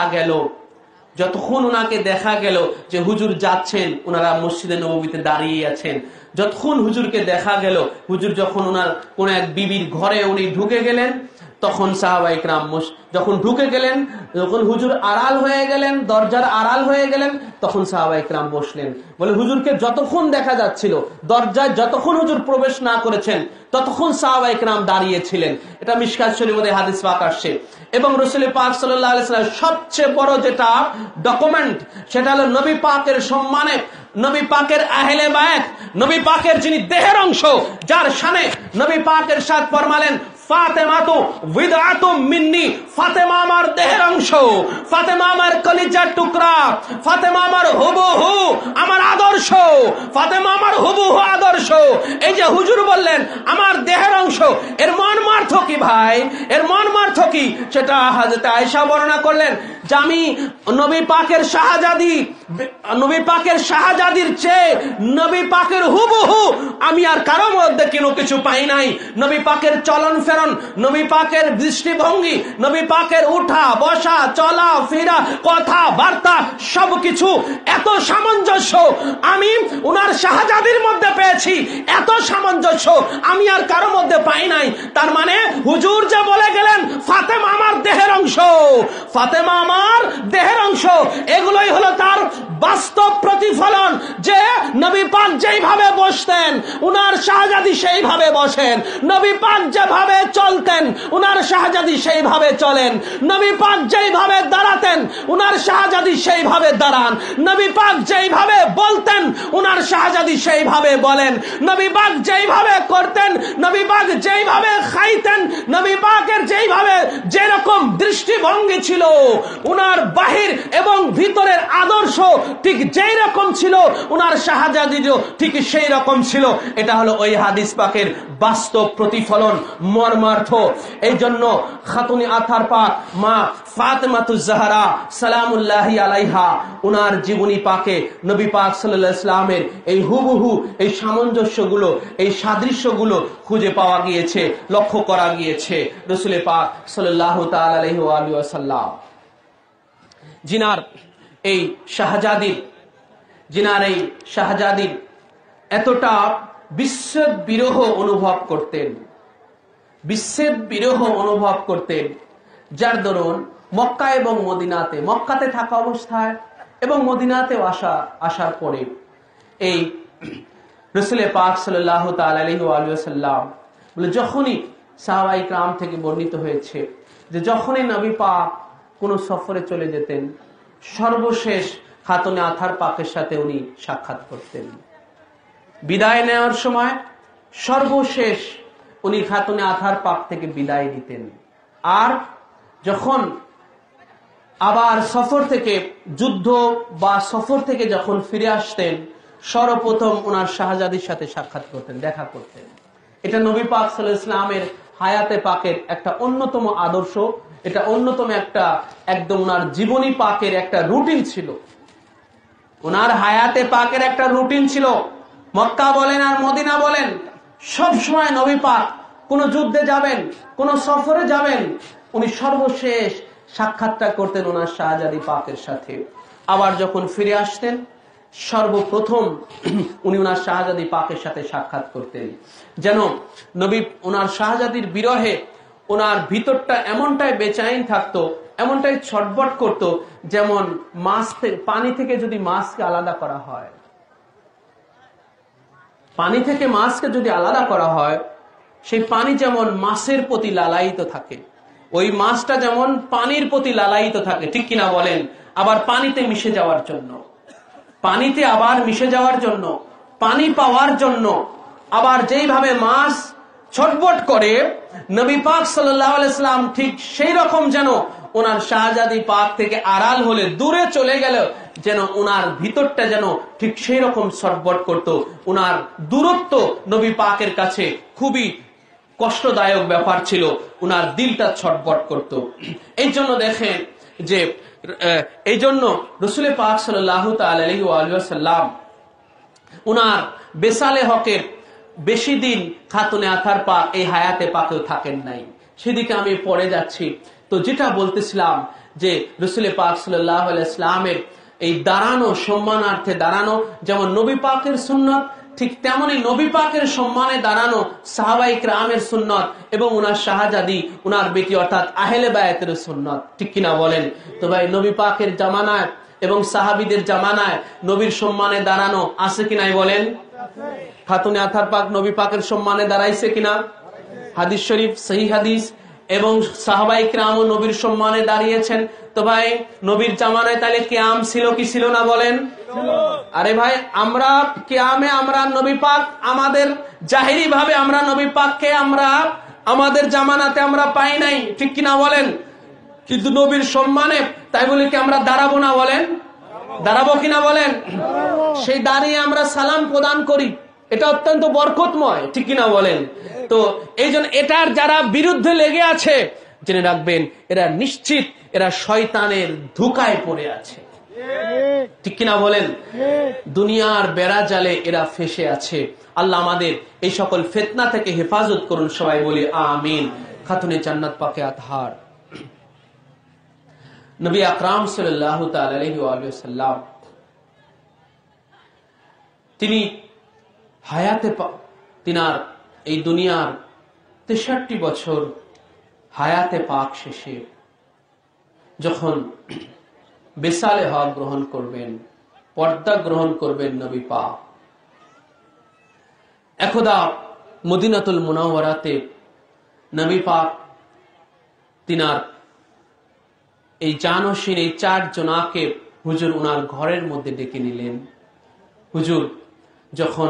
A: দেখা গেল যে হুজুর যাচ্ছেন, উনারা মসজিদে নববীতে দাঁড়িয়ে আছেন, যতক্ষণ হুজুরকে দেখা গেল, হুজুর যখন উনার কোন এক বিবির ঘরে উনি ঢুকে গেলেন, তখন সাহাবায়ে কেরাম যখন ঢুকে গেলেন, যখন হুজুর আড়াল হয়ে গেলেন, দরজার আড়াল হয়ে গেলেন, তখন সাহাবায়ে কেরাম বসলেন। বলে হুজুরকে যতক্ষণ দেখা যাচ্ছিল, দরজায় যতক্ষণ হুজুর প্রবেশ না করেছেন, ততক্ষণ সাহাবায়ে কেরাম দাঁড়িয়ে ছিলেন। এটা মিশকাত শরীফের মধ্যে হাদিস পাক আসছে। এবং রাসূল পাক সাল্লাল্লাহু আলাইহি ওয়াসাল্লাম সবচেয়ে বড় যেটা ডকুমেন্ট, সেটা হলো নবী পাকের সম্মানে, নবী পাকের আহলে বায়ত, নবী পাকের যিনি দেহের অংশ, যার শানে নবী পাকের সাথে ফরমালেন ফাতেমা তো বিদআতুম মিন্নি, ফাতেমা আমার দেহের অংশ, ফাতেমা আমার কলিজার টুকরা, ফাতেমা আমার হুবহু আমার আদর্শ, ফাতেমা আমার হুবহু আদর্শ। এই যে হুজুর বললেন আমার দেহের অংশ, এর মর্মার্থ কি ভাই? এর মর্মার্থ কি? সেটা হযরত আয়েশা বর্ণনা করলেন যে আমি নবী পাকের শাহজাদি, নবী পাকের শাহজাদির চেয়ে নবী পাকের হুবহু আমি আর কারো মধ্যে কোনো কিছু পাই নাই। নবী পাকের চলন ফেরন, নবী পাকের দৃষ্টিভঙ্গি, নবী পাকের উঠা বসা, চলা ফেরা, কথা বার্তা, সবকিছু এত সামঞ্জস্য আমি উনার শাহজাদির মধ্যে পেয়েছি, এত সামঞ্জস্য আমি আর কারো মধ্যে পাই নাই। তার মানে হুজুর যে বলে গেলেন ফাতেমা আমার দেহের অংশ, ফাতেমা আমার দেহের অংশ, এগুলোই হলো তার বাস্তব প্রতিফলন। যে নবী পাক যেইভাবে বসতেন উনার শাহজাদি সেইভাবে বসেন, নবী পাক যেভাবে চলতেন উনার শাহজাদি সেইভাবে চলেন, নবী পাক যেইভাবে দাঁড়াতেন উনার শাহজাদি সেইভাবে দাঁড়ান, নবী পাক যেইভাবে বলতেন উনার শাহজাদি সেইভাবে বলেন, নবী পাক যেইভাবে করতেন, নবী পাক যেইভাবে খাইতেন, নবী পাকের যেইভাবে যেরকম দৃষ্টি দৃষ্টিভঙ্গি ছিল, উনার বাহির এবং ভিতরের আদর্শ ঠিক যেই রকম ছিল, উনার শাহজাদিরও ঠিক সেই রকম ছিল। এটা হলো ওই হাদিস পাকের বাস্তব প্রতিফলন, মর্মার্থ। এই জন্য খাতুনে আথার পাক মা ফাতেমাতুজ জাহরা সালামুল্লাহি আলাইহা, উনার জীবনী পাকে নবী পাক সাল্লাল্লাহু আলাইহি ওয়াসাল্লামের এই হুবহু এই সামঞ্জস্যগুলো, এই সাদৃশ্যগুলো খুঁজে পাওয়া গিয়েছে, লক্ষ্য করা গিয়েছে। রাসূল পাক সাল্লাল্লাহু তাআলা আলাইহি ওয়াসাল্লাম জিনার এই শাহজাদির এতটা বিচ্ছেদ বিরহ অনুভব করতেন, যার দরুন মক্কা এবং মদিনাতে, মক্কাতে থাকা অবস্থায় এবং মদিনাতেও আসার পরে এই রাসূল পাক সাল্লাল্লাহু তাআলা আলাইহি ওয়াসাল্লাম বলে, যখনই সাহাবায়ে কেরাম থেকে বর্ণিত হয়েছে যে যখনই নবী পাক কোনো সফরে চলে যেতেন, সর্বশেষ খাতুনে আথার পাকের সাথে উনি সাক্ষাৎ করতেন। বিদায় নেওয়ার সময় সর্বশেষ উনি খাতুনে আথার পাক থেকে বিদায় নিতেন। আর যখন আবার সফর থেকে, যুদ্ধ বা সফর থেকে যখন ফিরে আসতেন, সর্বপ্রথম ওনার শাহজাদির সাথে সাক্ষাৎ করতেন, দেখা করতেন। এটা নবী পাক সাল্লাল্লাহু আলাইহি ওয়াসাল্লামের হায়াতে পাকের একটা অন্যতম আদর্শ, এটা অন্যতম একটা একদম ওনার জীবনী পাকের একটা রুটিন ছিল। ওনার হায়াতে পাকের একটা রুটিন ছিল। মক্কা বলেন আর মদিনা বলেন, সব সময় নবী পাক কোন যুদ্ধে যাবেন, কোন সফরে যাবেন, উনি সর্বশেষ সাক্ষাৎটা করতেন ওনার শাহজাদি পাকের সাথে। আবার যখন ফিরে আসতেন, সর্বপ্রথম উনি ওনার শাহজাদি পাকের সাথে সাক্ষাৎ করতেন। যেন নবী ওনার শাহজাদির বিরহে ওনার ভিতরটা এমনটাই বেচাইন থাকতো, এমনটাই ছটবট করতো, যেমন পানি থেকে যদি মাছকে আলাদা করা হয়, পানি থেকে মাছকে যদি আলাদা করা হয়, সেই পানি যেমন মাছের প্রতি লালায়িত থাকে, ওই মাছটা যেমন পানির প্রতি লালায়িত থাকে, ঠিক কিনা বলেন? আবার পানিতে মিশে যাওয়ার জন্য, পানিতে আবার মিশে যাওয়ার জন্য, পানি পাওয়ার জন্য আবার যেইভাবে মাছ ছটবট করে, নবী পাক সাল্লাল্লাহু আলাইহি ওয়াসাল্লাম ঠিক সেই রকম যেন ওনার শাহজাদি পাক থেকে আড়াল হলে, দূরে চলে গেল, যেন ওনার ভিতরটা যেন ঠিক সেই রকম ছটবট করত। ওনার দূরত্ব নবী পাকের কাছে খুবই কষ্টদায়ক ব্যাপার ছিল, ওনার দিলটা ছটবট করত। এই জন্য দেখেন যে এই জন্য রাসূল পাক সাল্লাল্লাহু তাআলা আলাইহি ওয়াসাল্লাম ওনার বেসালে হকের বেশি দিন খাতুনে আথার পাক এই হায়াতে পাকেও থাকেন নাই। সেদিকে আমি পড়ে যাচ্ছি। তো যেটা বলতেছিলাম যে রাসূল পাক সাল্লাল্লাহু আলাইহি ওয়াসাল্লামের এই দাঁড়ানো, সম্মানার্থে দাঁড়ানো যেমন নবী পাকের সুন্নাত, ঠিক তেমনি নবী পাকের সম্মানে দাঁড়ানো সাহাবায়ে কেরামের সুন্নাত এবং উনার শাহজাদি, উনার বেটি অর্থাৎ আহলে বায়াতের সুন্নাত, ঠিক কিনা বলেন? তো ভাই, নবী পাকের জামানায় এবং সাহাবীদের জামানায় নবীর সম্মানে দাঁড়ানো আছে কিনাই বলেন? খাতুনে আথার পাক নবী পাকের সম্মানে দাঁড়াইছে কিনা? হাদিস শরীফ, সহিহ হাদিস, এবং সাহাবায়ে কেরামও নবীর সম্মানে দাঁড়িয়েছেন। তো ভাই, নবীর জামানায় তাহলে কিয়াম ছিল কি ছিল না বলেন? আরে ভাই, আমরা কিয়ামে আমরা নবী পাক, আমাদের জাহিরি ভাবে আমরা নবী পাককে আমরা আমাদের জামানাতে আমরা পাই নাই, ঠিক কিনা বলেন? কিন্তু নবীর সম্মানে তাই বলে কি আমরা দাঁড়াবো না বলেন? দাঁড়াবো কিনা বলেন? সেই দাঁড়িয়ে আমরা সালাম প্রদান করি, এটা অত্যন্ত বরকতময়, ঠিক কিনা বলেন? তো এই জন্য এটার যারা বিরুদ্ধে লেগে আছে, জেনে রাখবেন এরা নিশ্চিত এরা শয়তানের ধোঁকায় পড়ে আছে, ঠিক কিনা বলেন? দুনিয়ার বেড়া জালে এরা ফেসে আছে। আল্লাহ আমাদের এই সকল ফিতনা থেকে হেফাজত করুন, সবাই বলি আমিন। খাতুনে জান্নাত পাকে আতহার নবী আকরাম সাল্লাল্লাহু তাআলা আলাইহি ওয়াসাল্লাম তিনি হায়াতে তিনার এই দুনিয়ার 63 বছর হায়াতে পাক শেষে যখন বেসালে হক গ্রহণ করবেন, পর্দা গ্রহণ করবেন নবী পাক, একদা মদিনাতুল মুনাওয়ারাতে নবী পাক তিনার এই জানশীন এই 4 জনাকে হুজুর উনার ঘরের মধ্যে ডেকে নিলেন। হুজুর যখন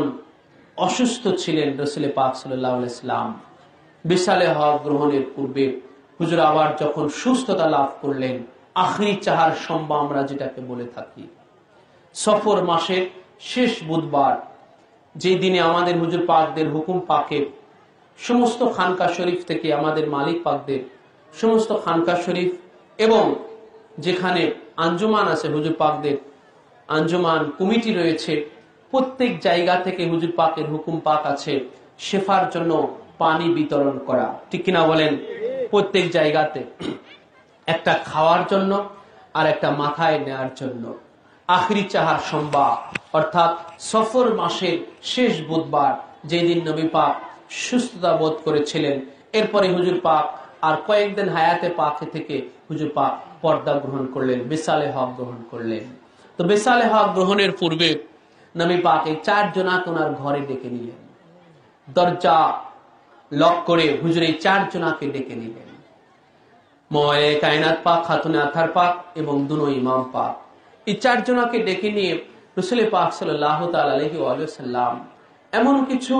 A: অসুস্থ ছিলেন, রাসূল পাক সাল্লাল্লাহু আলাইহি ওয়াসাল্লাম বিসালে হক গ্রহণের পূর্বে হুজুর আবার যখন সুস্থতা লাভ করলেন, আখরি চাহার সম্ভা আমরা যেটাকে বলে থাকি, সফর মাসের শেষ বুধবার, যে দিনে আমাদের হুজুর পাকদের হুকুম পাকে সমস্ত খানকা শরীফ থেকে আমাদের মালিক পাকদের সমস্ত খানকা শরীফ এবং যেখানে আঞ্জুমান আছে, হুজুর পাকদের আঞ্জুমান কমিটি রয়েছে, প্রত্যেক জায়গা থেকে হুজুর পাকের হুকুম পাক আছে শেফার জন্য পানি বিতরণ করা, ঠিক কিনা বলেন? প্রত্যেক জায়গাতে একটা খাওয়ার জন্য আর একটা মাথায় নেয়ার জন্য। আখরি চাহার সম্ভা অর্থাৎ সফর মাসের শেষ বুধবার, যেদিন নবী পাক সুস্থতা বোধ করেছিলেন, এরপরে হুজুর পাক আর কয়েকদিন হায়াতে পাকে থেকে হুজুর পাক পর্দা গ্রহণ করলেন, বিসালে হক গ্রহণ করলেন। তো বিসালে হক গ্রহণের পূর্বে নবী পাক এই 4 জনাকে ওনার ঘরে ডেকে নিলেন, দরজা লক করে হুজুর এই 4 জনাকে ডেকে নিলেন, মওয়ে কায়নাত পাক, খাতুনে আথার পাক এবং দুনো ইমাম পাক। এই 4 জনাকে ডেকে নিয়ে রাসূল পাক সাল্লাল্লাহু তাআলা আলাইহি ওয়াসাল্লাম এমন কিছু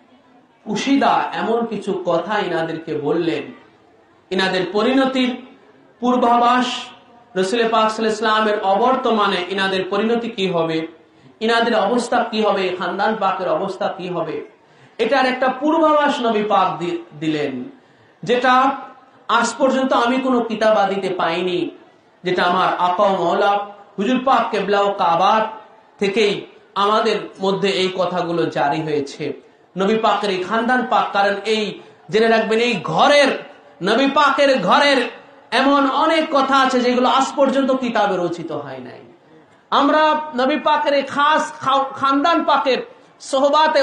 A: উশিদা, এমন কিছু কথা ইনাদেরকে বললেন, ইনাদের পরিণতির পূর্বাভাস, রাসূল পাক সাল্লাল্লাহু আলাইহি ওয়াসাল্লামের অবর্তমানে ইনাদের পরিণতি কি হবে, ইনাদের অবস্থা কি হবে, খানদান পাকের অবস্থা কি হবে, এটার একটা পূর্বাভাস নবী পাক দিলেন, যেটা আজ পর্যন্ত আমি কোনো কিতাবাদিতে পাইনি, যেটা আমার আকা ও মাওলা হুজুর পাক কিবলা ও কাবার থেকেই আমাদের মধ্যে এই কথাগুলো জারি হয়েছে। নবী পাকের এই খানদান পাক, কারণ এই জেনে রাখবেন, এই ঘরের নবী পাকের ঘরের এমন অনেক কথা আছে যেগুলো আজ পর্যন্ত কিতাবে রচিত হয় নাই। আমরা নবী পাকের এই খাস খানদান পাকের সোহবাতে,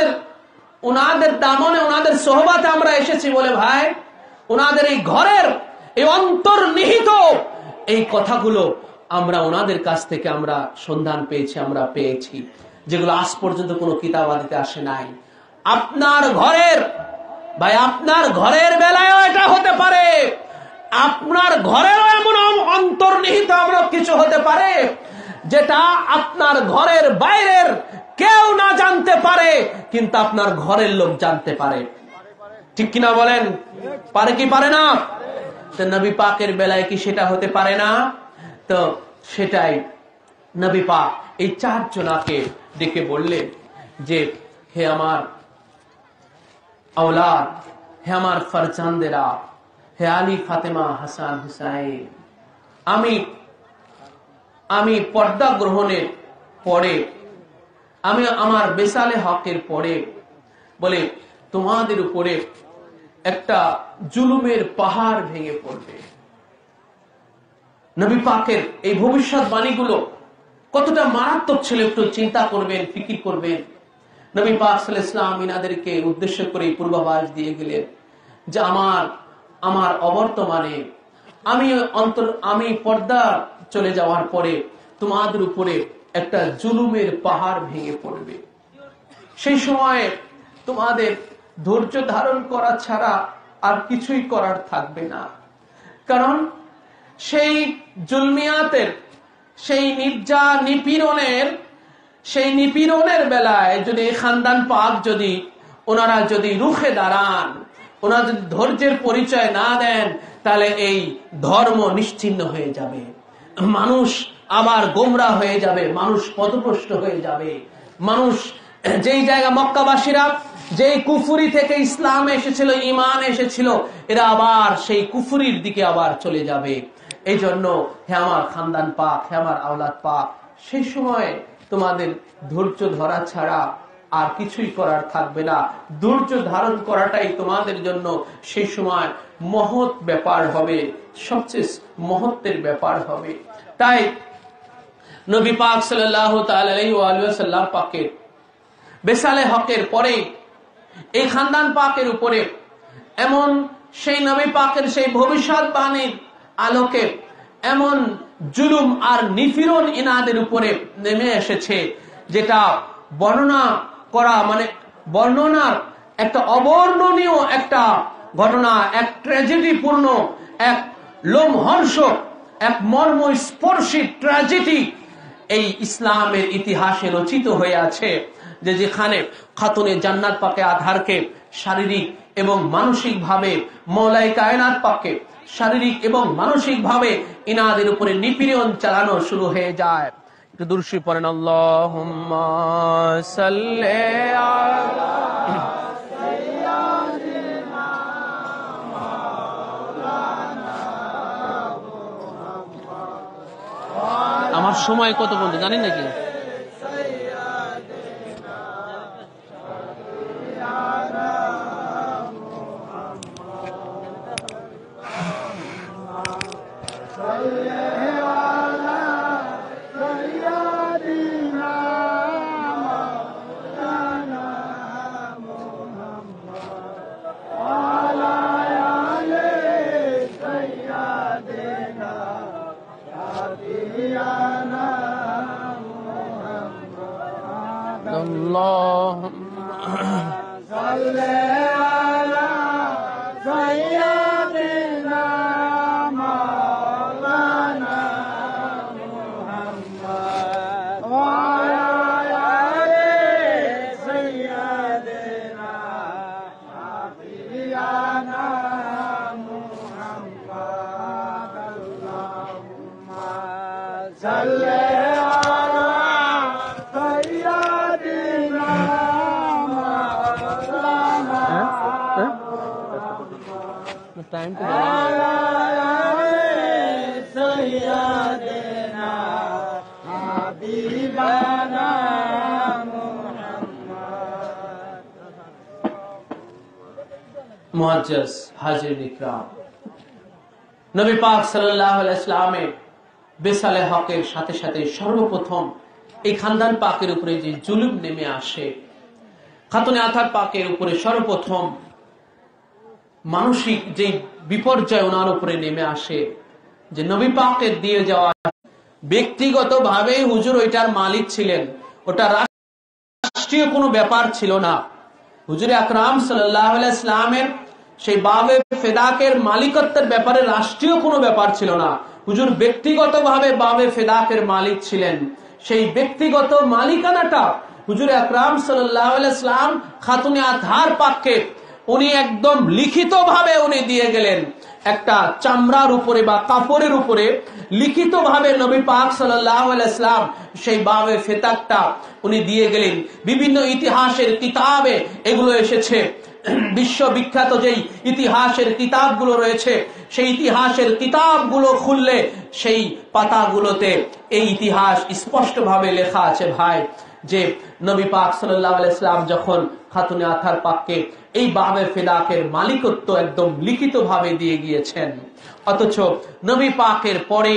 A: ওনাদের দামনে, ওনাদের সোহবাতে আমরা এসেছি বলে ভাই, ওনাদের এই ঘরের এই অন্তর্নিহিত এই কথাগুলো আমরা ওনাদের কাছ থেকে আমরা সন্ধান পেয়েছি, আমরা পেয়েছি, যেগুলো আজ পর্যন্ত কোনো কিতাবাদিতে আসে নাই। আপনার ঘরের ভাই, আপনার ঘরের বেলায়ও এটা হতে পারে, আপনার ঘরেরও এমন অন্তর্নিহিত আমরা কিছু হতে পারে যেটা আপনার ঘরের বাইরের কেউ না জানতে পারে, কিন্তু আপনার ঘরের লোক জানতে পারে, ঠিক কিনা বলেন? পারে কি পারে না? তো নবী পাকের বেলায় কি সেটা হতে পারে না? তো সেটাই নবী পাক এই 4 জনাকে ডেকে বললেন যে, হে আমার আওলাদ, হে আমার ফরজান্দেরা, হে আলী, ফাতেমা, হাসান, হুসাইন, আমি পর্দা গ্রহণের পরে, আমি আমার বেসালে হকের পরে বলে তোমাদের উপরে একটা জুলুমের পাহাড় ভেঙে পড়বে। নবী পাকের এই ভবিষ্যৎবাণীগুলো কতটা মারাত্মক ছিল একটু চিন্তা করবেন, ফিকির করবেন। নবী পাক সাল্লাল্লাহু আলাইহি ওয়াসাল্লাম ইনাদেরকে উদ্দেশ্য করে পূর্বাভাস দিয়ে গেলেন যে আমার অবর্তমানে আমি পর্দা চলে যাওয়ার পরে তোমাদের উপরে একটা জুলুমের পাহাড় ভেঙে পড়বে। সেই সময় তোমাদের ধৈর্য ধারণ করা ছাড়া আর কিছুই করার থাকবে না, কারণ সেই জুলমিয়াতের, সেই নিপীড়নের বেলায় যদি খানদান পাক ওনারা যদি রুখে দাঁড়ান, ওনারা যদি ধৈর্যের পরিচয় না দেন, তাহলে এই ধর্ম নিশ্চিহ্ন হয়ে যাবে, মানুষ আবার গোমরা হয়ে যাবে, মানুষ পথভ্রষ্ট হয়ে যাবে। মানুষ যেই জায়গা মক্কাবাসীরা যেই কুফুরি থেকে ইসলাম এসেছিল, ঈমান এসেছিল, এরা আবার সেই কুফুরির দিকে আবার চলে যাবে। এই জন্য হে আমার খানদান পাক, হে আমার আওলাদ পাক, সেই সময় তোমাদের ধৈর্য ধরা ছাড়া আর কিছুই করার থাকবে না। ধৈর্য ধারণ করাটাই তোমাদের জন্য সেই সময় মহৎ ব্যাপার হবে, সবচেয়ে মহত্বের ব্যাপার হবে। তাই নবী পাক সাল্লাল্লাহু তাআলা আলাইহি ওয়া সাল্লাম পাকের বেসালে হকের পরে এই খানদান পাকের উপরে এমন সেই নবী পাকের সেই ভবিষ্যৎবাণীর আলোকে এমন জুলুম আর নিপীড়ন ইনাদের উপরে নেমে এসেছে, যেটা বর্ণনা করা মানে বর্ণনার একটা অবর্ণনীয় একটা ঘটনা, এক ট্র্যাজেডি পূর্ণ, এক লোমহর্ষক, এক মর্মস্পর্শী ট্র্যাজেডি এই ইসলামের ইতিহাসে রচিত হয়ে আছে, যে যেখানে খাতুনে জান্নাত পাকে আধারকে শারীরিক এবং মানসিক ভাবে মওলাই কায়নাত পাককে শারীরিক এবং মানসিক ভাবে ইনাদের উপরে নিপীড়ন চালানো শুরু হয়ে যায়। একটু দুরূদ পড়েন, আল্লাহুম্মা সাল্লি আলা সাইয়্যিদিনা মাওলানা। আমার সময় কত পর্যন্ত জানেন নাকি? মুআজ্জাজ হাজিরিন ইকরাম, নবী পাক সাল্লাল্লাহু আলাইহি ওয়াসাল্লামের বেসালে হকের সাথে সাথে সর্বপ্রথম এই খানদান পাকের উপরে যে জুলুম নেমে আসে, খাতুনে আথার পাকের উপরে সর্বপ্রথম মানসিক যে বিপর্যয় ওনার উপরে নেমে আসে, যে নবী পাকের দিয়ে যাওয়া ব্যক্তিগতভাবে হুজুর ওইটার মালিক ছিলেন, ওটা রাষ্ট্রীয় কোনো ব্যাপার ছিল না। হুজুর আকরাম সাল্লাল্লাহু আলাইহি ওয়াসাল্লামের সেই বাবে ফেদাকের মালিকত্বের ব্যাপারে রাষ্ট্রীয় কোনো ব্যাপার ছিল না। হুজুর ব্যক্তিগতভাবে বাবে ফেদাকের মালিক ছিলেন। সেই ব্যক্তিগত মালিকানাটা হুজুর আকরাম সাল্লাল্লাহু আলাইহি ওয়াসাল্লাম খাতুনে আতহার পাককে উনি একদম লিখিতভাবে উনি দিয়ে গেলেন। একটা চামড়ার উপরে বা কাপড়ের উপরে লিখিতভাবে নবী পাক সাল্লাল্লাহু আলাইহি ওয়াসাল্লাম সেই বাবে ফেদাকটা উনি দিয়ে গেলেন। বিভিন্ন ইতিহাসের কিতাবে এগুলো এসেছে। বিশ্ববিখ্যাত যেই ইতিহাসের কিতাবগুলো রয়েছে, সেই ইতিহাসের কিতাবগুলো খুললে সেই পাতাগুলোতে এই ইতিহাস স্পষ্টভাবে লেখা আছে ভাই, যে নবী পাক সাল্লাল্লাহু আলাইহি ওয়াসাল্লাম যখন খাতুনে আথার পাককে এই বাবে ফেদাকের মালিকত্ব একদম লিখিতভাবে দিয়ে গিয়েছেন, অথচ নবী পাকের পরেই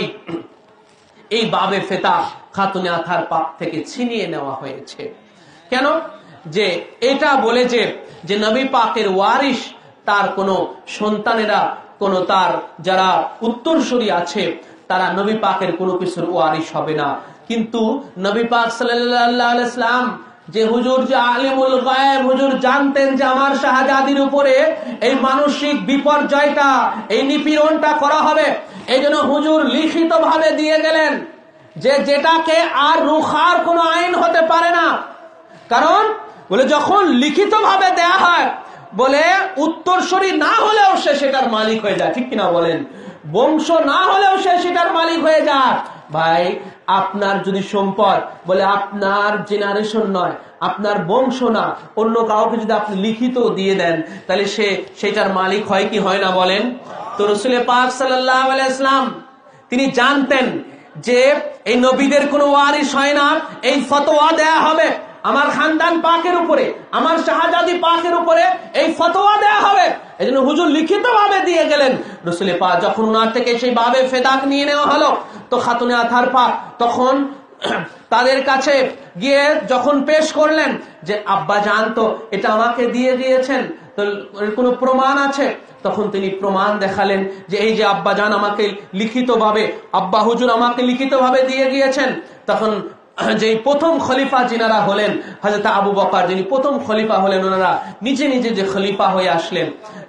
A: এই বাবে ফেদা খাতুনে আথার পাক থেকে ছিনিয়ে নেওয়া হয়েছে। কেন? যে এটা বলে যে নবী পাকের ওয়ারিশ তার কোনো সন্তানেরা, কোন তার যারা উত্তরসূরি আছে, তারা নবী পাকের কোনো কিছুর ওয়ারিশ হবে না। কিন্তু নবী পাক সাল্লাল্লাহু আলাইহি ওয়াসাল্লাম যে হুজুর যে আলিমুল গায়ব, হুজুর জানতেন যে আমার শাহজাদির উপরে এই মানসিক বিপর্যয়টা, এই নিপীড়নটা করা হবে, এই জন্য হুজুর লিখিতভাবে দিয়ে গেলেন যে যেটাকে আর রুখার কোনো আইন হতে পারে না। কারণ বলে যখন লিখিতভাবে দেয়া হয়, বলে উত্তরসূরি না হলেও সে সেটার মালিক হয়ে যায়, ঠিক কিনা বলেন? বংশ না হলেও সে সেটার মালিক হয়ে যায়। ভাই, আপনার যদি সম্পদ বলে আপনার জেনারেশন নয়, আপনার বংশ না, অন্য কাউকে যদি আপনি লিখিত দিয়ে দেন, তাহলে সে সেটার মালিক হয় কি হয় না বলেন? তো রাসূল পাক সাল্লাল্লাহু আলাইহি ওয়াসাল্লাম তিনি জানতেন যে এই নবীদের কোনো ওয়ারিশ হয় না, এই ফতোয়া দেয়া হবে আমার খানদান পাকের উপরে, আমার শাহজাদি পাকের উপরে এই ফতোয়া দেয়া হবে। এই জন্য হুজুর লিখিতভাবে দিয়ে গেলেন। রাসূল পাক যখন ওনার থেকে সেই বাবে ফেদাক নিয়ে নেওয়া হলো, তো খাতুনে আথার পাক তখন তাদের কাছে গিয়ে যখন পেশ করলেন যে আব্বা জান তো এটা আমাকে দিয়ে দিয়েছেন, তো এর কোনো প্রমাণ আছে? তখন তিনি প্রমাণ দেখালেন যে এই যে আব্বা জান আমাকে লিখিতভাবে, আব্বা হুজুর আমাকে লিখিতভাবে দিয়ে গিয়েছেন। তখন যে প্রথম খলিফা যিনারা হলেন হযরত আবু বকর, যিনি প্রথম খলিফা হলেন, ওনারা নিজে নিজে যে খলিফা হয়ে আসলেন, তো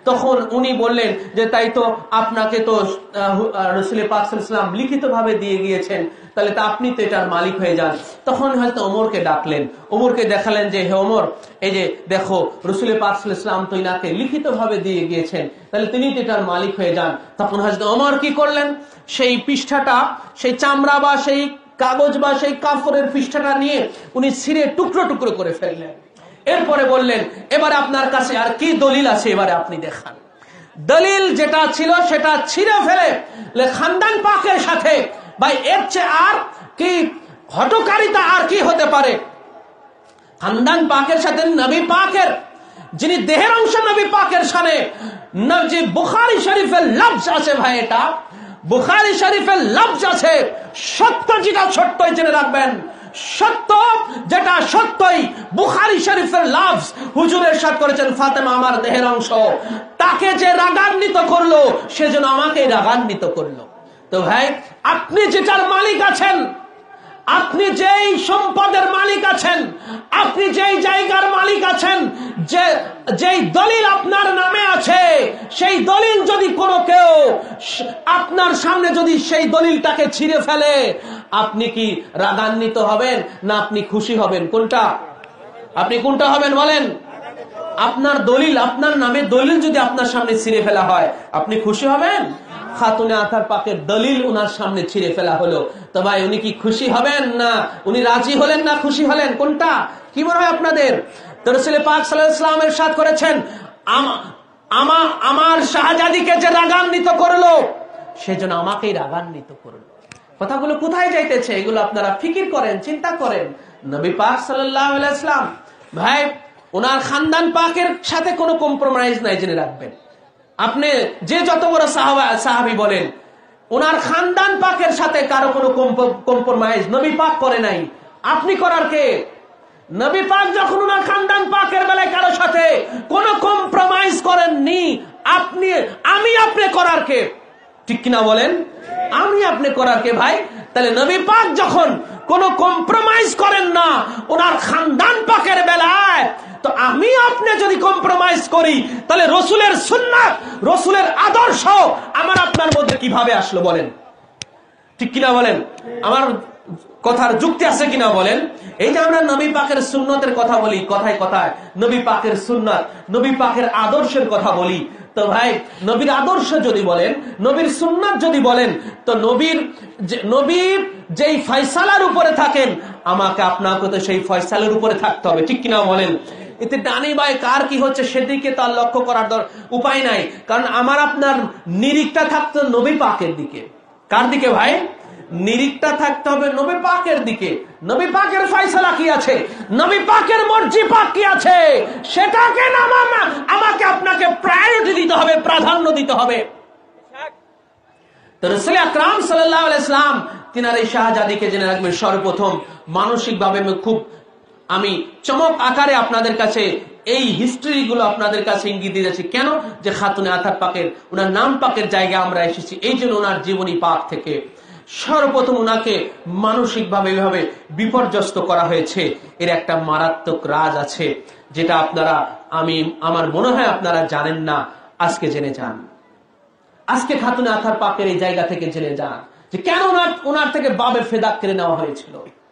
A: তখন উনি বললেন যে তাই তো আপনাকে তো রাসূল পাক সাল্লাল্লাহু আলাইহি ওয়াসাল্লাম লিখিতভাবে দিয়ে গিয়েছেন, তাহলে তো আপনি তো এটার মালিক হয়ে যান। তখন হয়তো ওমরকে ডাকলেন, ওমরকে দেখালেন যে হে ওমর, এই যে দেখো রাসূল পাক সাল্লাল্লাহু আলাইহি ওয়াসাল্লাম তো ইনাকে লিখিতভাবে দিয়ে গিয়েছেন, তাহলে তিনি তো এটার মালিক হয়ে যান। তখন হযরত ওমর কি করলেন, সেই পৃষ্ঠাটা, সেই চামড়া বা সেই কাগজ বা সেই কাপড়ের পৃষ্ঠাটা নিয়ে উনি ছিঁড়ে টুকরো টুকরো করে ফেললেন। এরপরে বললেন এবারে আপনার কাছে আর কি দলিল আছে, এবারে আপনি দেখান। দলিল যেটা ছিল সেটা ছিঁড়ে ফেলে খানদান পাকের সাথে, ভাই এর চেয়ে আর কি হঠকারিতা আর কি হতে পারে? খানদান পাকের সাথে নবী পাকের, যিনি দেহের অংশ নবী পাকের সামনে, যে বুখারী শরীফের লফজ আছে, ভাই এটা বুখারী শরীফের লফজ আছে, সত্য যেটা সত্যই জেনে রাখবেন, সত্য যেটা সত্যই বুখারী শরীফের লফজ। হুজুর ইরশাদ করেছেন ফাতেমা আমার দেহের অংশ, তাকে যে রাগান্বিত করলো সেজন্য আমাকে রাগান্বিত করলো। তো ভাই আপনি যেটার মালিক আছেন, আপনি যেই সম্পদের মালিক আছেন, আপনি যেই জায়গার মালিক আছেন, যেই দলিল আপনার নামে আছে, সেই দলিল যদি কোনো কেউ আপনার সামনে যদি সেই দলিলটাকে ছিঁড়ে ফেলে, আপনি কি রাগান্বিত হবেন না আপনি খুশি হবেন? কোনটা? আপনি কোনটা হবেন বলেন? আপনার দলিল, আপনার নামে দলিল যদি আপনার সামনে ছিঁড়ে ফেলা হয়, আপনি খুশি হবেন? খাতুনে আথার পাকের দলিল উনার সামনে ছিঁড়ে ফেলা হলো, তো ভাই উনি কি খুশি হবেন না উনি রাজি হলেন না খুশি হলেন? কোনটা? কি মনে হয় আপনাদের? তো রাসূল পাক সাল্লাল্লাহু আলাইহি ওয়াসাল্লাম ইরশাদ করেছেন আমার শাহজাদিকে যে রাগান্বিত করলো সেজন্য আমাকেই রাগান্বিত করলো। কথাগুলো কোথায় যাইতেছে এগুলো আপনারা ফিকির করেন, চিন্তা করেন। নবী পাক সাল্লাল্লাহু আলাইহি ওয়াসাল্লাম ভাই ওনার খানদান পাকের সাথে কোনো কম্প্রোমাইজ নাই, জেনে রাখবেন। আপনি যে যত বড় সাহাবী বলেন, ওনার খানদান পাকের সাথে কারো কোনো কম্প্রোমাইজ নবী পাক করে নাই। আপনি করার কে? নবী পাক যখন ওনার খানদান পাকের বেলায় কারো সাথে কোনো কম্প্রোমাইজ করেননি, আমি আপনি করার কে? ঠিক কিনা বলেন? আমি আপনি করার কে ভাই? তাহলে নবী পাক যখন কোনো কম্প্রোমাইজ করেন না ওনার খানদান পাকের বেলায়, তো আমি আপনি যদি কম্প্রোমাইজ করি তাহলে রসুলের সুন্নাত, রসুলের আদর্শ আমার আপনার মধ্যে কিভাবে আসলো বলেন? ঠিক কিনা বলেন? আমার কথার যুক্তি আছে কিনা বলেন? এই যে আমরা নবী পাকের সুন্নতের কথা বলি, কথায় কথায় নবী পাকের সুন্নাত, নবী পাকের আদর্শের কথা বলি, তো ভাই নবীর আদর্শ যদি বলেন, নবীর সুন্নাত যদি বলেন, তো নবীর যেই ফয়সালার উপরে থাকেন, আমাকে আপনাকে তো সেই ফয়সালার উপরে থাকতে হবে। ঠিক কিনা বলেন? এতে ডানি বাই কার কি হচ্ছে সেদিকে তার লক্ষ্য করার উপায় নাই, কারণ আমার আপনার নিরিখটা থাকতো নবী পাকের দিকে। কার দিকে ভাই? নিরিখটা থাকতে হবে নবী পাকের দিকে। নবী পাকের ফয়সালা কি আছে, নবী পাকের মর্জি পাক কি আছে, সেটাকে আমাকে আপনাকে প্রায়োরিটি দিতে হবে, প্রাধান্য দিতে হবে। তো রাসূল আকরাম সাল্লাল্লাহু আলাইহি ওয়াসাল্লাম তিনার এই শাহজাদিকে জেনে রাখবেন। সর্বপ্রথম মানসিকভাবে আমি চমক আকারে আপনাদের কাছে এই হিস্ট্রি গুলো আপনাদের কাছে ইঙ্গিত দিয়ে যাচ্ছি। কেন? যে খাতুনে আথার পাকের, ওনার নাম পাকের জায়গায় আমরা এসেছি, এই জন্য ওনার জীবনী পাক থেকে সর্বপ্রথম ওনাকে মানসিকভাবে এভাবে বিপর্যস্ত করা হয়েছে। এর একটা মারাত্মক রাজ আছে, যেটা আমার মনে হয় আপনারা জানেন না, আজকে জেনে যান। আজকে খাতুনে আথার পাকের এই জায়গা থেকে জেনে যান যে কেন ওনার থেকে বাবে ফেদাক কেড়ে নেওয়া হয়েছিল।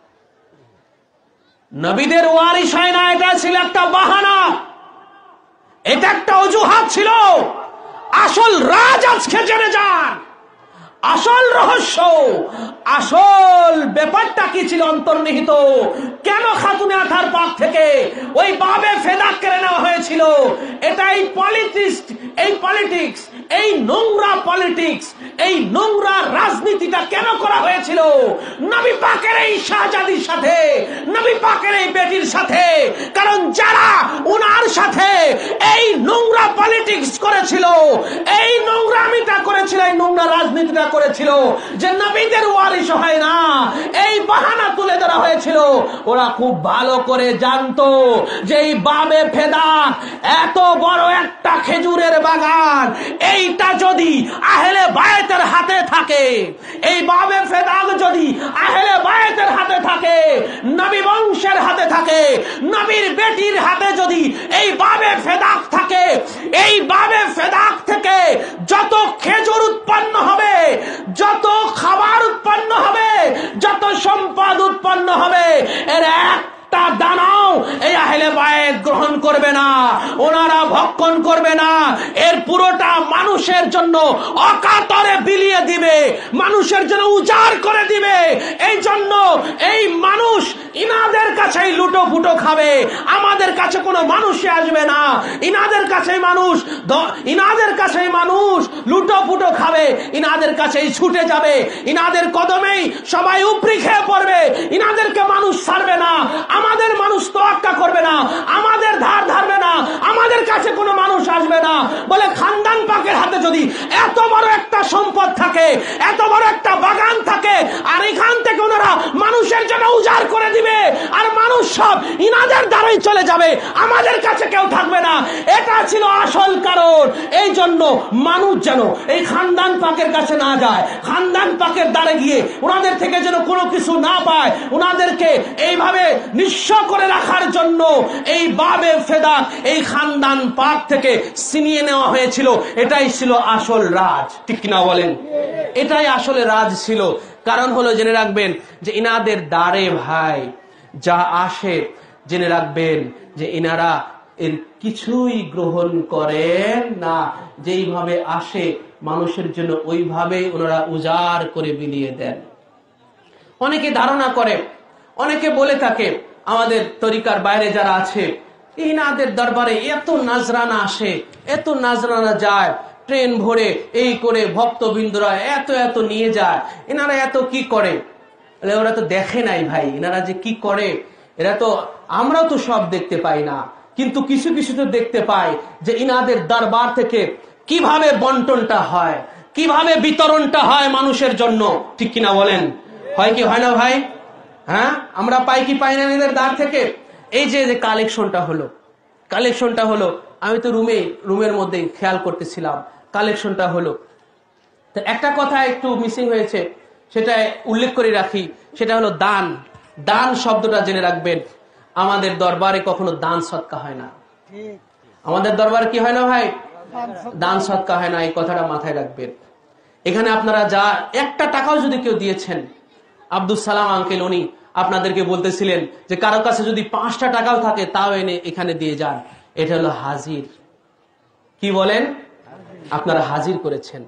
A: নবীদের ওয়ারিস হয় না, এটা ছিল একটা বাহানা, এটা একটা অজুহাত ছিল। আসল রাজ আজকে জেনে যান, আসল রহস্য, আসল ব্যাপারটা কি ছিল অন্তর্নিহিত। কেন খাতুনে আথার পাক থেকে ওই বাবে ফেদাক কেড়ে নেওয়া হয়েছিল? এটা এই পলিটিক্স, এই নোংরা পলিটিক্স, এই নোংরা রাজনীতিটা কেন করা হয়েছিল? নবী পাকের এই শাহজাদির সাথে, নবী পাকের এই বেটির সাথে। কারণ যারা উনার সাথে এই নোংরা পলিটিক্স করেছিল, এই নোংরামিটা করেছিল, এই নোংরা রাজনীতিটা করেছিল যে নবীদের ওয়ারিশ হয় না, এই বাহানা তুলে ধরা হয়েছিল। ওরা খুব ভালো করে জানতো যে এই বাবে ফেদাক এত বড় একটা খেজুরের বাগান, এইটা যদি আহলে বায়তের হাতে থাকে, এই বাবে ফেদাক যদি আহলে বায়তের হাতে থাকে, নবী বংশের হাতে থাকে, নবীর বেটির হাতে যদি এই বাবে ফেদাক থাকে, এই বাবে ফেদাক থেকে যত খেজুর উৎপন্ন হবে, যত খাবার উৎপন্ন হবে, যত সম্পদ উৎপন্ন হবে, এর একটা দানাও এই আহলে বায়েত গ্রহণ করবে না, ওনারা ভক্ষণ করবে না। এর পুরোটা মানুষের জন্য অকাতরে বিলিয়ে দিবে, মানুষের জন্য উজাড় করে দিবে। এই জন্য এই মানুষ ইনাদের কাছেই লুটো ফুটো খাবে, আমাদের কাছে কোনো মানুষই আসবে না। ইনাদের কাছেই মানুষ লুটো ফুটো খাবে, ইনাদের কাছেই ছুটে যাবে, ইনাদের কদমেই সবাই উপরি খেয়ে পড়বে। ইনাদেরকে মানুষ ছাড়বে না, আমাদের মানুষ তোয়াক্কা করবে না, আমাদের ধার ধারবে না, আমাদের কাছে কোনো মানুষ আসবে না। বলে খানদান পাকের হাতে যদি এত বড় একটা সম্পদ থাকে, এত বড় একটা বাগান থাকে, আর এখান থেকে ওনারা মানুষের জন্য উজাড় করে দিবে, আর মানুষ সব ইনাদের দ্বারাই চলে যাবে, আমাদের কাছে কেউ থাকবে না। এটা ছিল আসল কারণ। এই জন্য মানুষ যেন এই খানদান পাকের কাছে না যায়, খানদান পাকের দ্বারে গিয়ে ওনাদের থেকে যেন কোনো কিছু না পায়, ওনাদেরকে এইভাবে নিঃস্ব করে রাখার জন্য এই বাবে ফেদাক এই খানদান পাক থেকে ছিনিয়ে নেওয়া হয়েছিল। এটাই ছিল আসল রাজ, ঠিক কিনা বলেন? এটাই আসলে রাজ ছিল। কারণ হলো, জেনে রাখবেন যে ইনাদের দ্বারে ভাই যা আসে, জেনে রাখবেন যে ইনারা এর কিছুই গ্রহণ করেন না। যেইভাবে আসে মানুষের জন্য ওইভাবে ওনারা উজাড় করে বিলিয়ে দেন। অনেকে ধারণা করে, অনেকে বলে থাকে, আমাদের তরিকার বাইরে যারা আছে, ইনাদের দরবারে এত নাজরানা আসে, এত নাজরানা যায়, ট্রেন ভরে এই করে ভক্তবৃন্দরা এত এত নিয়ে যায়, এনারা এত কি করে? ওরা তো দেখে নাই ভাই, এনারা যে কি করে, এরা তো, আমরাও তো সব দেখতে পাই না, কিন্তু কিছু কিছু তো দেখতে পাই যে ইনাদের দরবার থেকে কিভাবে বন্টনটা হয়, কিভাবে বিতরণটা হয় মানুষের জন্য, ঠিক কিনা বলেন? হয় কি হয় না ভাই? হ্যাঁ, আমরা পাই কি পাই না এদের দ্বার থেকে? এই যে কালেকশনটা হলো, আমি তো রুমের মধ্যে খেয়াল করতেছিলাম, কালেকশনটা হলো। তো একটা কথা একটু মিসিং হয়েছে, সেটা উল্লেখ করে রাখি, সেটা হলো দান। দান শব্দটা জেনে রাখবেন, আমাদের দরবারে কখনো দান সৎকা হয় না। আমাদের দরবারে কি হয় না ভাই? দান সৎকা হয় না, এই কথাটা মাথায় রাখবেন। এখানে আপনারা যা একটা টাকাও যদি কেউ দিয়েছেন, আব্দুল সালাম আঙ্কেল উনি আপনাদেরকে বলতেছিলেন যে কারো কাছে যদি 5টা টাকাও থাকে তাও এনে এখানে দিয়ে যান, এটা হলো হাজির। কি বলেন? আপনারা হাজির করেছেন।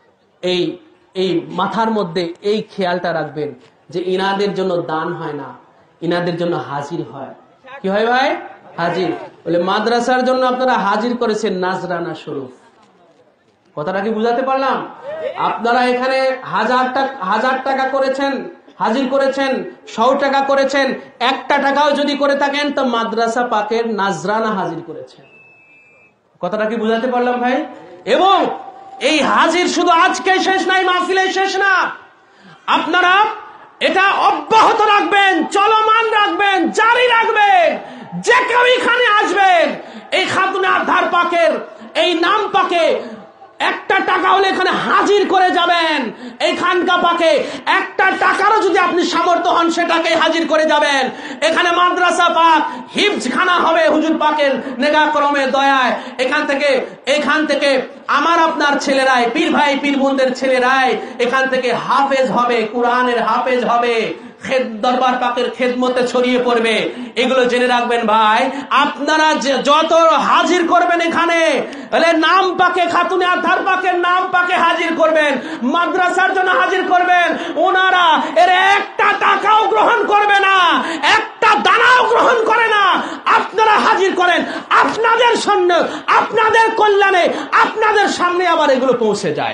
A: এই মাথার মধ্যে এই খেয়ালটা রাখবেন যে ইনাদের জন্য দান হয় না, ইনাদের জন্য হাজির হয়। কি হয় ভাই? হাজির। বলে মাদ্রাসার জন্য আপনারা হাজির করেছেন নাজরানা শরীফ। কথাটা কি বুঝাতে পারলাম? আপনারা এখানে 1000 টাকা করেছেন, হাজির করেছেন, 100 টাকা করেছেন, 1টা টাকাও যদি করে থাকেন তো মাদ্রাসা পাকের নাজরানা হাজির করেছেন। কথাটা কি বুঝাতে পারলাম ভাই? এবং এই হাজির শুধু আজকে শেষ নাই, মাহফিলে শেষ না, আপনারা এটা অব্যাহত রাখবেন, চলমান রাখবেন, জারি রাখবেন। যে কেউ এখানে আসবেন, এই খাতুনে আধার পাকের এই নাম পাকে 1টা টাকা হলে এখানে হাজির করে যাবেন। এই খানকা পাকে 1টা টাকারও যদি আপনি সামর্থ্য হন, সেটাকে হাজির করে যাবেন। এখানে মাদ্রাসা পাক হিফজখানা হবে হুজুর পাকের নেগাহ করমে দয়ায়। এখান থেকে আমার আপনার ছেলেরাই, পীর ভাই পীর বোনদের ছেলেরাই এখান থেকে হাফেজ হবে, কোরআনের হাফেজ হবে, দরবার পাকের খেদমতে ছড়িয়ে পড়বে। এগুলো জেনে রাখবেন ভাই। আপনারা যত হাজির করবেন এখানে, নাম পাকে, খাতুনে আধার পাকের নাম পাকে হাজির করবেন, মাদ্রাসার জন্য হাজির করবেন, ওনারা এর 1টা টাকাও গ্রহণ করবে না, 1টা দানাও গ্রহণ করে না। আপনারা হাজির করেন, আপনাদের সামনে, আপনাদের কল্যাণে, আপনাদের সামনে আবার এগুলো পৌঁছে যায়।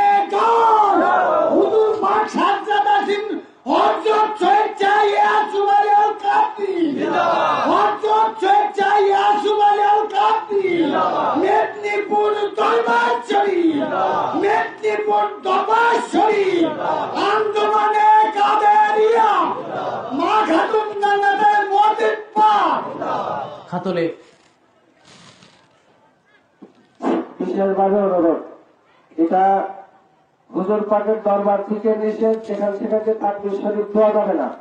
B: হুজুর পাক সাজ্জাদ আছেন, হযরত সৈয়দ কাপ্তি, হযরত শেখ ইয়াসুফ আলী আল কাপ্তি, মেদিনীপুর দরবার শরীফ, মেদিনীপুর দরবার শরীফ, আঞ্জুমানে কাদেরিয়া, মা খাতুন জান্নাতের মুয়াজ্জিন পাক।
A: খাতলে
C: বিশেষভাবে অনুরোধ, এটা হুজুর পাকের দরবার থেকে নিষেধ, সেখান থেকে তাকবীর শরীফ দেওয়া যাবে না।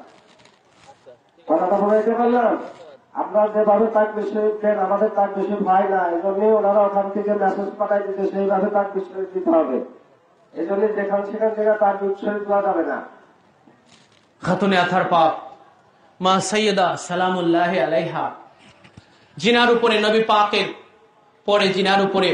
C: কথাটা বুঝাইতে পারলাম? আপনারা যেভাবে তাকবীর শরীফ দেন, আমাদের তাকবীর শরীফ হয় না, এই জন্যই ওনারা ওখান থেকে মেসেজ পাঠাই দিতে সেইভাবে তাকবীর শরীফ দিতে হবে। এই জন্য সেখান থেকে তাকবীর শরীফ দেওয়া যাবে না।
A: খাতুনে আথার পাক মা সৈয়দা সালামুল্লাহ আলাইহা, জিনার উপরে নবী পাকের পরে জিনার উপরে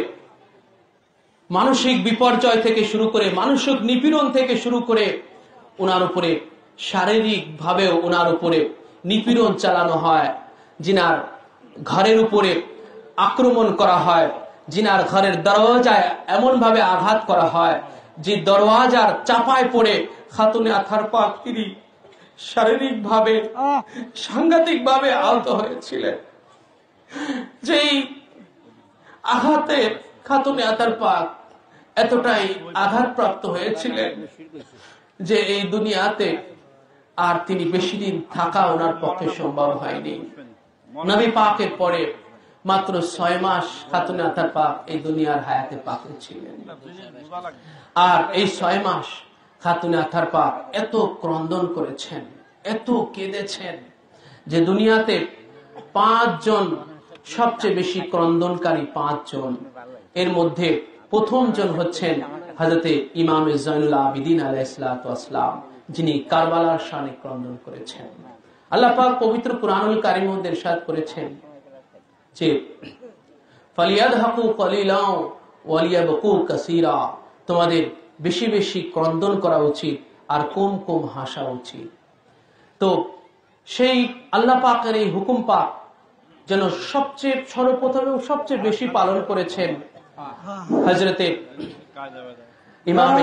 A: মানসিক বিপর্যয় থেকে শুরু করে, মানসিক নিপীড়ন থেকে শুরু করে, ওনার উপরে শারীরিক ভাবেও ওনার উপরে নিপীড়ন চালানো হয়, জিনার ঘরের উপরে আক্রমণ করা হয়, জিনার ঘরের দরওয়াজায় এমন ভাবে আঘাত করা হয় যে দরওয়াজার চাপায় পড়ে খাতুনে আথার পাক তিনি শারীরিক ভাবে সাংঘাতিক ভাবে আহত হয়েছিলেন। যেই আঘাতে খাতুনে আথার পাক এতটাই আঘাতপ্রাপ্ত হয়েছিলেন যে এই দুনিয়াতে আর তিনি বেশি দিন থাকা ওনার পক্ষে সম্ভব হয়নি। নবী পাকের পরে মাত্র 6 মাস খাতুনে আথার পাক এই দুনিয়ার হায়াতে পাকে ছিলেন। আর এই 6 মাস খাতুনে আথার পাক এত ক্রন্দন করেছেন, এত কেঁদেছেন যে দুনিয়াতে 5 জন সবচেয়ে বেশি ক্রন্দনকারী 5 জন, এর মধ্যে প্রথম জন হচ্ছেন হযরতে ইমাম জয়নুল আবিদিন আলাইহিস সালাতু ওয়াস সালাম, যিনি কারবালার শানে ক্রন্দন করেছেন। আল্লাহ পাক পবিত্র কুরআনুল কারীমের মধ্যে ইরশাদ করেছেন যে ফালিয়াদহাকু কলিলাও ওয়ালিয়াবকু কাসীরা, তোমাদের বেশি বেশি ক্রন্দন করা উচিত আর কম কম হাসা উচিত। তো সেই আল্লাহ পাকের এই হুকুম পাক যেন সবচেয়ে সর্বপ্রথম এবং সবচেয়ে বেশি পালন করেছেন হযরতে ইমামে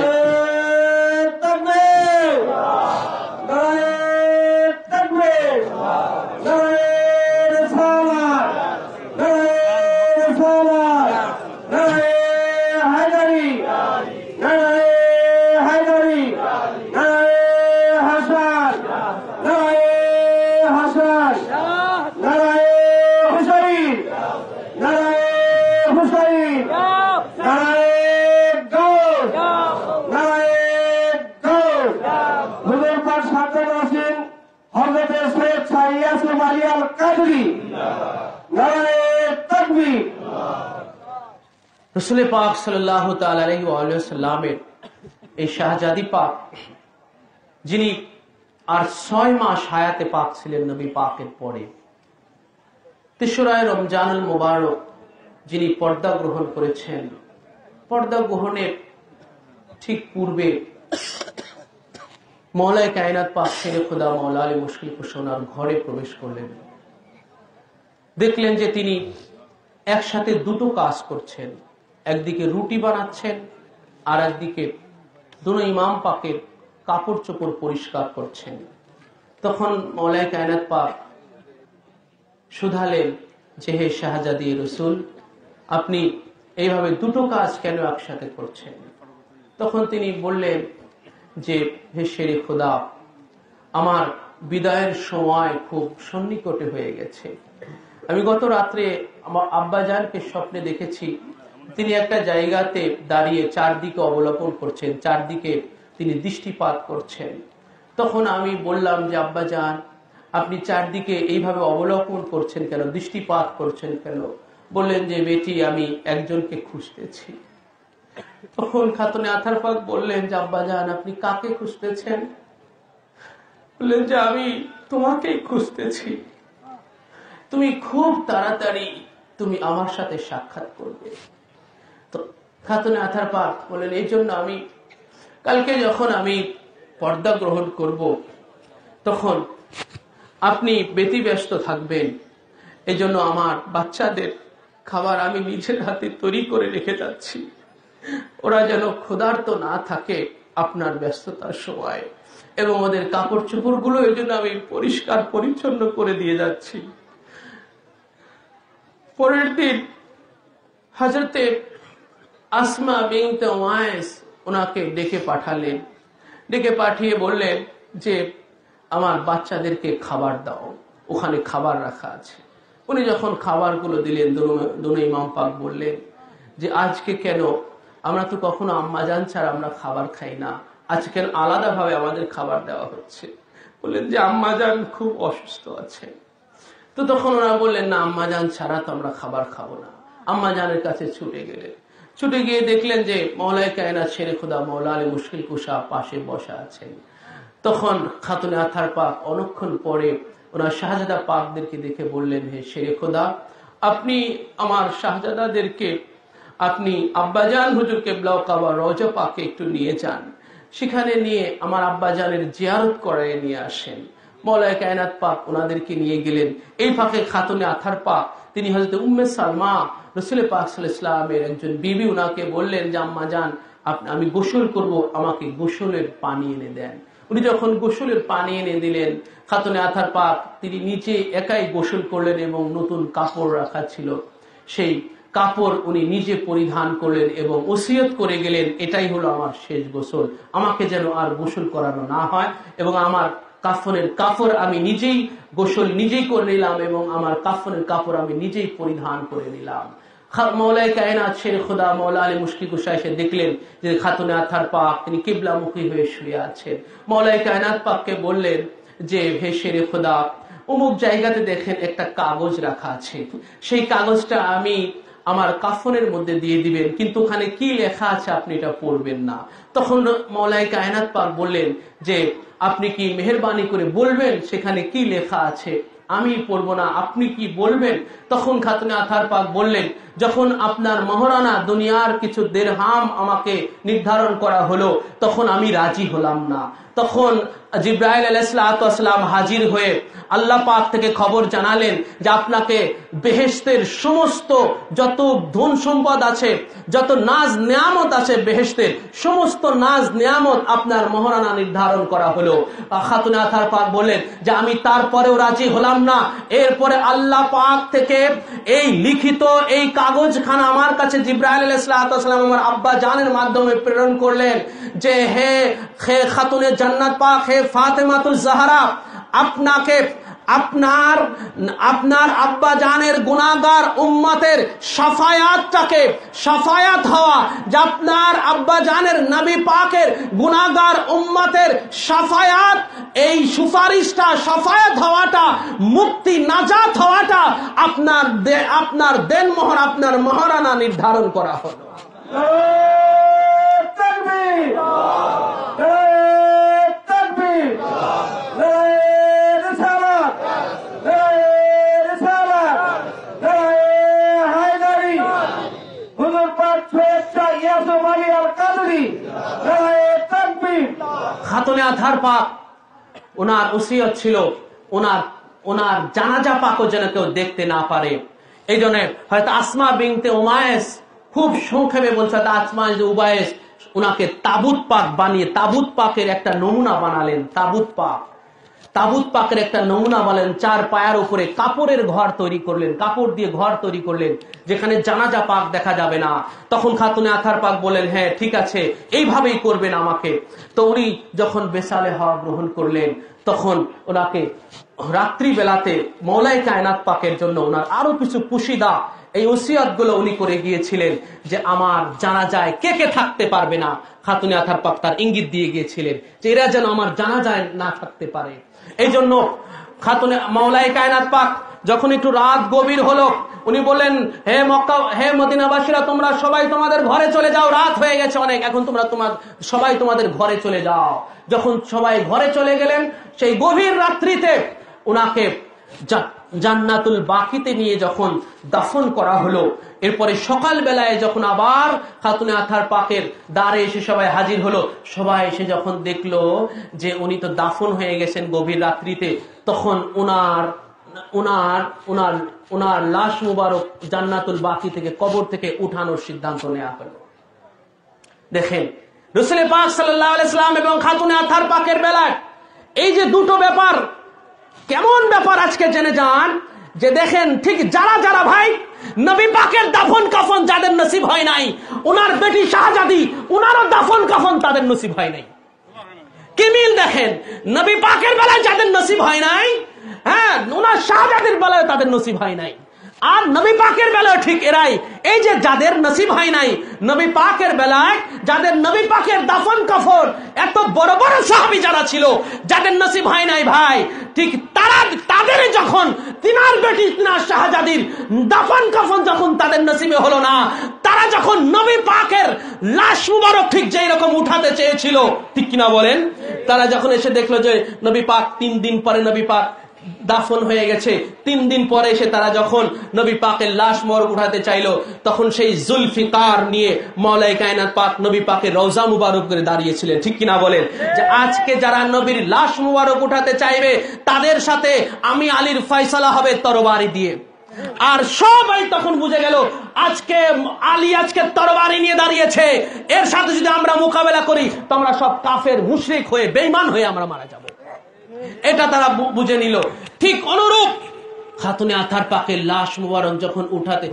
C: তাকবীর, নারে তাকবীর, নারে রিসালাত, নারে রিসালাত, নারে হায়দারি, নারে হায়দারি, নারে হাসান, নারে হাসান, নারে হুসাইন, নারে হুসাইন, নারে গৌস, নারে গৌস। হুজুর পাক সাথে আছেন হযরতে সৈয়দ শাহ ইয়াসুফ আলী আল কাদরি, নারে তাকবীর।
A: রাসূল পাক সাল্লাল্লাহু তাআলা আলাইহি ওয়া সাল্লামের এই শাহজাদি পাক, যিনি আর 6 মাস হায়াতে পাক ছিলেন নবী পাকের পরে, 3রা রমজানুল মুবারক যিনি পর্দা গ্রহণ করেছেন, পর্দা গ্রহণের ঠিক পূর্বে মওলায়ে কায়নাত পাক শেরে খোদা মওলা আলী মুশকিল কুশার ঘরে প্রবেশ করলেন। দেখলেন যে তিনি একসাথে দুটো কাজ করছেন, একদিকে রুটি বানাচ্ছেন আর একদিকে দুনো ইমাম পাকের কাপড় চোপড় পরিষ্কার করছেন। তখন মওলায়ে কায়নাত পাক শুধালেন যে হে শাহজাদি রসুল, আপনি এইভাবে দুটো কাজ কেন একসাথে করছেন? তখন তিনি বললেন যে হে শেরে খোদা, আমার বিদায়ের সময় খুব সন্নিকটে হয়ে গেছে। আমি গত রাত্রে আমার আব্বাজানকে স্বপ্নে দেখেছি, তিনি একটা জায়গাতে দাঁড়িয়ে চারদিকে অবলোকন করছেন, চারদিকে তিনি দৃষ্টিপাত করছেন। তখন আমি বললাম যে আব্বাজান, আপনি চারদিকে এইভাবে অবলোকন করছেন কেন, দৃষ্টিপাত করছেন কেন? বললেন যে বেটি, আমি একজনকে খুঁজতেছি। তখন খাতুনে আথার পাক বললেন যে আব্বাজান, আপনি কাকে খুঁজতেছেন? বললেন যে আমি তোমাকেই খুঁজতেছি, তুমি খুব তাড়াতাড়ি তুমি আমার সাথে সাক্ষাৎ করবে। তো খাতুনে আথার পাক বললেন, এই জন্য আমি কালকে যখন আমি পর্দা গ্রহণ করব তখন আপনি ব্যতিব্যস্ত থাকবেন, এজন্য আমার বাচ্চাদের খাবার আমি নিজের হাতে তৈরি করে রেখে যাচ্ছি, ওরা যেন ক্ষুধার্ত না থাকে আপনার ব্যস্ততার সময়। এবং ওদের কাপড় চোপড় গুলো এই জন্য আমি পরিষ্কার পরিচ্ছন্ন করে দিয়ে যাচ্ছি। পরের দিন হযরতে আসমা বিনতে উমাইস ওনাকে ডেকে পাঠালেন। ডেকে পাঠিয়ে বললেন যে আমার বাচ্চাদেরকে খাবার দাও, ওখানে খাবার রাখা আছে। উনি যখন খাবারগুলো দিলেন, দোনো ইমাম পাক বললেন যে আজকে কেন, আমরা তো কখনো আম্মাজান ছাড়া আমরা খাবার খাই না, আজকে কেন আলাদাভাবে আমাদের খাবার দেওয়া হচ্ছে? বললেন যে আম্মাজান খুব অসুস্থ আছে। তো তখন ওরা বললেন না, আম্মাজান ছাড়া তো আমরা খাবার খাবো না। আম্মাজানের কাছে ছুটে গেলেন। ছুটে গিয়ে দেখলেন যে মওলায়ে কায়নাত শেরে খুদা মওলা আলী মুশকিল কুশা পাশে বসা আছেন। তখন খাতুনে আথার পাক অনেকক্ষণ পরে ওনার শাহজাদা পাকদেরকে দেখে বললেন, হে শেরে খুদা, আপনি আমার শাহজাদাদেরকে আপনি আব্বাজান হুজুর কেবলা কাবা রওজা পাকে একটু নিয়ে যান, সেখানে নিয়ে আমার আব্বাজানের জিয়ারত করায় নিয়ে আসেন। মওলায়ে কায়নাত পাক ওনাদেরকে নিয়ে গেলেন। এই ফাঁকে খাতুনে আথার পাক তিনি হযরত উম্মে সালমা রাসূল পাক সাল্লাল্লাহু আলাইহি ওয়াসাল্লামের একজন বিবি, উনাকে বললেন যে আম্মাজান আমি গোসল করব, আমাকে গোসলের পানি এনে দেন। উনি যখন গোসলের পানি এনে দিলেন, খাতুনে আথার পাক তিনি নিচে একাই গোসল করলেন এবং নতুন কাপড় রাখা ছিল, সেই কাপড় উনি নিজে পরিধান করলেন এবং ওসিয়ত করে গেলেন, এটাই হলো আমার শেষ গোসল, আমাকে যেন আর গোসল করানো না হয় এবং আমার কাফনের কাপড় আমি নিজেই গোসল নিজেই করে নিলাম এবং আমার কাফনের কাপড় আমি নিজেই পরিধান করে নিলাম। মওলায়ে কায়নাত শেরে খুদা মওলা আলী মুশকিল কুশা এসে দেখলেন যে খাতুনে আথার পাক তিনি কিবলামুখী হয়ে শুয়ে আছেন। মওলায়ে কায়নাত পাককে বললেন যে হে শেরে খুদা, অমুক জায়গাতে দেখেন একটা কাগজ রাখা আছে, সেই কাগজটা আমি আমার কাফনের মধ্যে দিয়ে দিবেন, কিন্তু ওখানে কি লেখা আছে আপনি এটা পড়বেন না। তখন মওলায়ে কায়নাত পাক বললেন যে আপনি কি মেহেরবানি করে বলবেন সেখানে কি লেখা আছে? আমি পড়বো না, আপনি কি বলবেন? তখন খাতুনে আথার পাক বললেন, যখন আপনার মহারানা দুনিয়ার কিছু দিরহাম আমাকে নির্ধারণ করা হলো তখন আমি রাজি হলাম না। তখন জিবরাইল আলাইহিস সালাম হাজির হয়ে আল্লাহ পাক থেকে খবর জানালেন যে আপনাকে বেহেশতের সমস্ত যত ধন সম্পদ আছে, যত নাজ নিয়ামত আছে, বেহেশতের সমস্ত নাজ নিয়ামত আপনার মহারানা নির্ধারণ করা হলো। খাতুনে আথার পাক বললেন যে আমি তারপরেও রাজি হলাম না। এরপরে আল্লাহ পাক থেকে এই লিখিত এই কাগজখানা আমার কাছে জিবরাইল আলাইহিস সালাম আমার আব্বা জানের মাধ্যমে প্রেরণ করলেন যে হে খাতুনে জান্নাত পাক, হে ফাতেমাতুল জাহরা, আপনাকে আপনার আব্বা জানের গুনাহগার উম্মতের সাফায়াত হওয়া, যে আপনার আব্বা জানের নবী পাকের গুনাহগার উম্মতের সাফায়াত, এই সুপারিশটা সাফায়াত হওয়াটা, মুক্তি নাজাত হওয়াটা আপনার দেনমোহর আপনার মহারানা নির্ধারণ করা হলো। খাতুনে আথার পাক ওনার ওসিয়ত ছিল ওনার জানাজা পাকও যেন কেউ দেখতে না পারে। এই জন্য হয়তো আসমা বিনতে উমাইস খুব সংক্ষেপে বলছে, আসমা উবাইস ওনাকে তাবুত পাক বানিয়ে তাবুত পাকের একটা নমুনা বানালেন। তাবুত পাকের একটা নমুনা বলেন, 4 পায়ার উপরে কাপড়ের ঘর তৈরি করলেন, কাপড় দিয়ে ঘর তৈরি করলেন যেখানে জানাজা পাক দেখা যাবে না। তখন খাতুনে আথার পাক বলেন, হ্যাঁ ঠিক আছে, এইভাবেই করবেন আমাকে। তো উনি যখন বেসালে হওয়া গ্রহণ করলেন তখন ওনাকে রাত্রি বেলাতে মওলায়ে কায়নাত পাকের জন্য ওনার আরো কিছু পুশিদা এই ওসিয়ত গুলো উনি করে গিয়েছিলেন যে আমার জানাজায় কে কে থাকতে পারবে না। খাতুনে আথার পাক তার ইঙ্গিত দিয়ে গিয়েছিলেন যে এরা যেন আমার জানাজায় না থাকতে পারে। এই জন্য খাতুনে মওলায়ে কায়নাত পাক যখন একটু রাত গভীর হলো, উনি বললেন, হে মক্কা, হে মদিনাবাসীরা, তোমরা সবাই তোমাদের ঘরে চলে যাও, রাত হয়ে গেছে অনেক, এখন সবাই তোমাদের ঘরে চলে যাও। যখন সবাই ঘরে চলে গেলেন, সেই গভীর রাত্রিতে উনাকে জান্নাতুল বাকিতে নিয়ে যখন দাফন করা হলো, এরপরে সকাল বেলায় যখন আবার খাতুনে আথার পাকের দ্বারে এসে সবাই হাজির হলো, সবাই এসে যখন দেখলো যে উনি তো দাফন হয়ে গেছেন গভীর রাত্রিতে, তখন উনার লাশ মুবারক জান্নাতুল বাকি থেকে, কবর থেকে উঠানোর সিদ্ধান্ত নেওয়া হলো। দেখেন রাসূল পাক সাল্লাল্লাহু আলাইহি সাল্লাম এবং খাতুনে আতহার পাকের বেলায় এই যে দুটো ব্যাপার, কেমন ব্যাপার আজকে জেনে যান। যে দেখেন, ঠিক যারা যারা ভাই নবী পাকের দাফন কাফন যাদের নসিব হয় নাই, ওনার বেটি শাহজাদি, ওনারও দাফন কাফন তাদের নসিব হয় নাই। কি মিল দেখেন, নবী পাকের বেলায় যাদের নসিব হয় নাই, হ্যাঁ, ওনার শাহজাদির বেলায় তাদের নসিব হয় নাই। আর নবী পাকের বেলায় ঠিক এরাই, এই যে যাদের নসিব হয় নাই নবী পাকের বেলায়, যাদের নবী পাকের দাফন কাফন, এত বড় বড় সাহাবী যারা ছিল, যাদের নসিব হয় নাই ভাই, ঠিক তাদের যখন তিনার বেটি তিনার শাহজাদির দাফন কাফন যখন তাদের নসিবে হলো না, তারা যখন নবী পাকের লাশ মুবারক ঠিক যেই রকম উঠাতে চেয়েছিল, ঠিক কিনা বলেন, তারা যখন এসে দেখলো যে নবী পাক 3 দিন পরে নবী পাক দাফন হয়ে গেছে, 3 দিন পরে এসে তারা যখন নবী পাকের লাশ মোবারক উঠাতে চাইলো, তখন সেই জুলফিকার নিয়ে মাওলাই কায়নাত পাক নবী পাকের রওজা মুবারক করে দাঁড়িয়েছিলেন, ঠিক কিনা বলেন। যে আজকে যারা নবীর লাশ মুবারক উঠাতে চাইবে, তাদের সাথে আমি আলীর ফয়সালা হবে তরবারি দিয়ে। আর সবাই তখন বুঝে গেল আজকে আলী আজকে তরবারি নিয়ে দাঁড়িয়েছে, এর সাথে যদি আমরা মোকাবেলা করি তো আমরা সব কাফের মুশরিক হয়ে বেঈমান হয়ে আমরা মারা যাব। এটা তারা বুঝে নিল। ঠিক অনুরূপ খাতুনে আতহার পাকের লাশ মুবারক যখন উঠাতে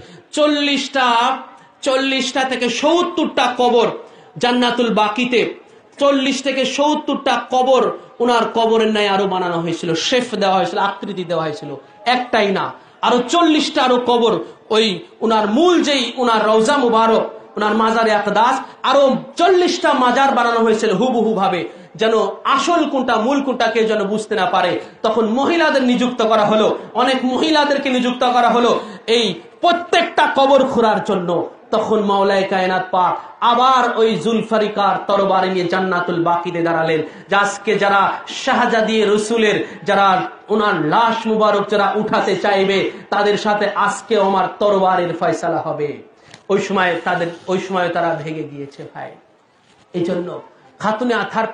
A: 40টা থেকে 70টা কবর জান্নাতুল বাকিতে, 40 থেকে 70টা কবর উনার কবরের ন্যায় আরো বানানো হয়েছিল, শেফ দেওয়া হয়েছিল, আকৃতি দেওয়া হয়েছিল, একটাই না আরো 40টা আরো কবর, ওই উনার মূল যেই উনার রওজা মুবারক, উনার মাজারে আকদাস, আরো 40টা মাজার বানানো হয়েছিল হুবহু ভাবে, যেন আসল কোনটা মূল কোনটা কেউ যেন বুঝতে না পারে। তখন মহিলাদের নিযুক্ত করা হলো, অনেক মহিলাদেরকে নিযুক্ত করা হলো এই প্রত্যেকটা কবর খোঁড়ার জন্য। তখন মাওলাই কায়নাত পাক আবার ওই জুলফারিকার তরবারি নিয়ে জান্নাতুল বাকিতে দাঁড়ালেন। আজকে যারা শাহজাদি রসুলের, যারা ওনার লাশ মুবারক যারা উঠাতে চাইবে, তাদের সাথে আজকে আমার তরবারের ফয়সালা হবে। ওই সময় তারা ভেঙে গিয়েছে ভাই। এই জন্য খাতুনে আতহার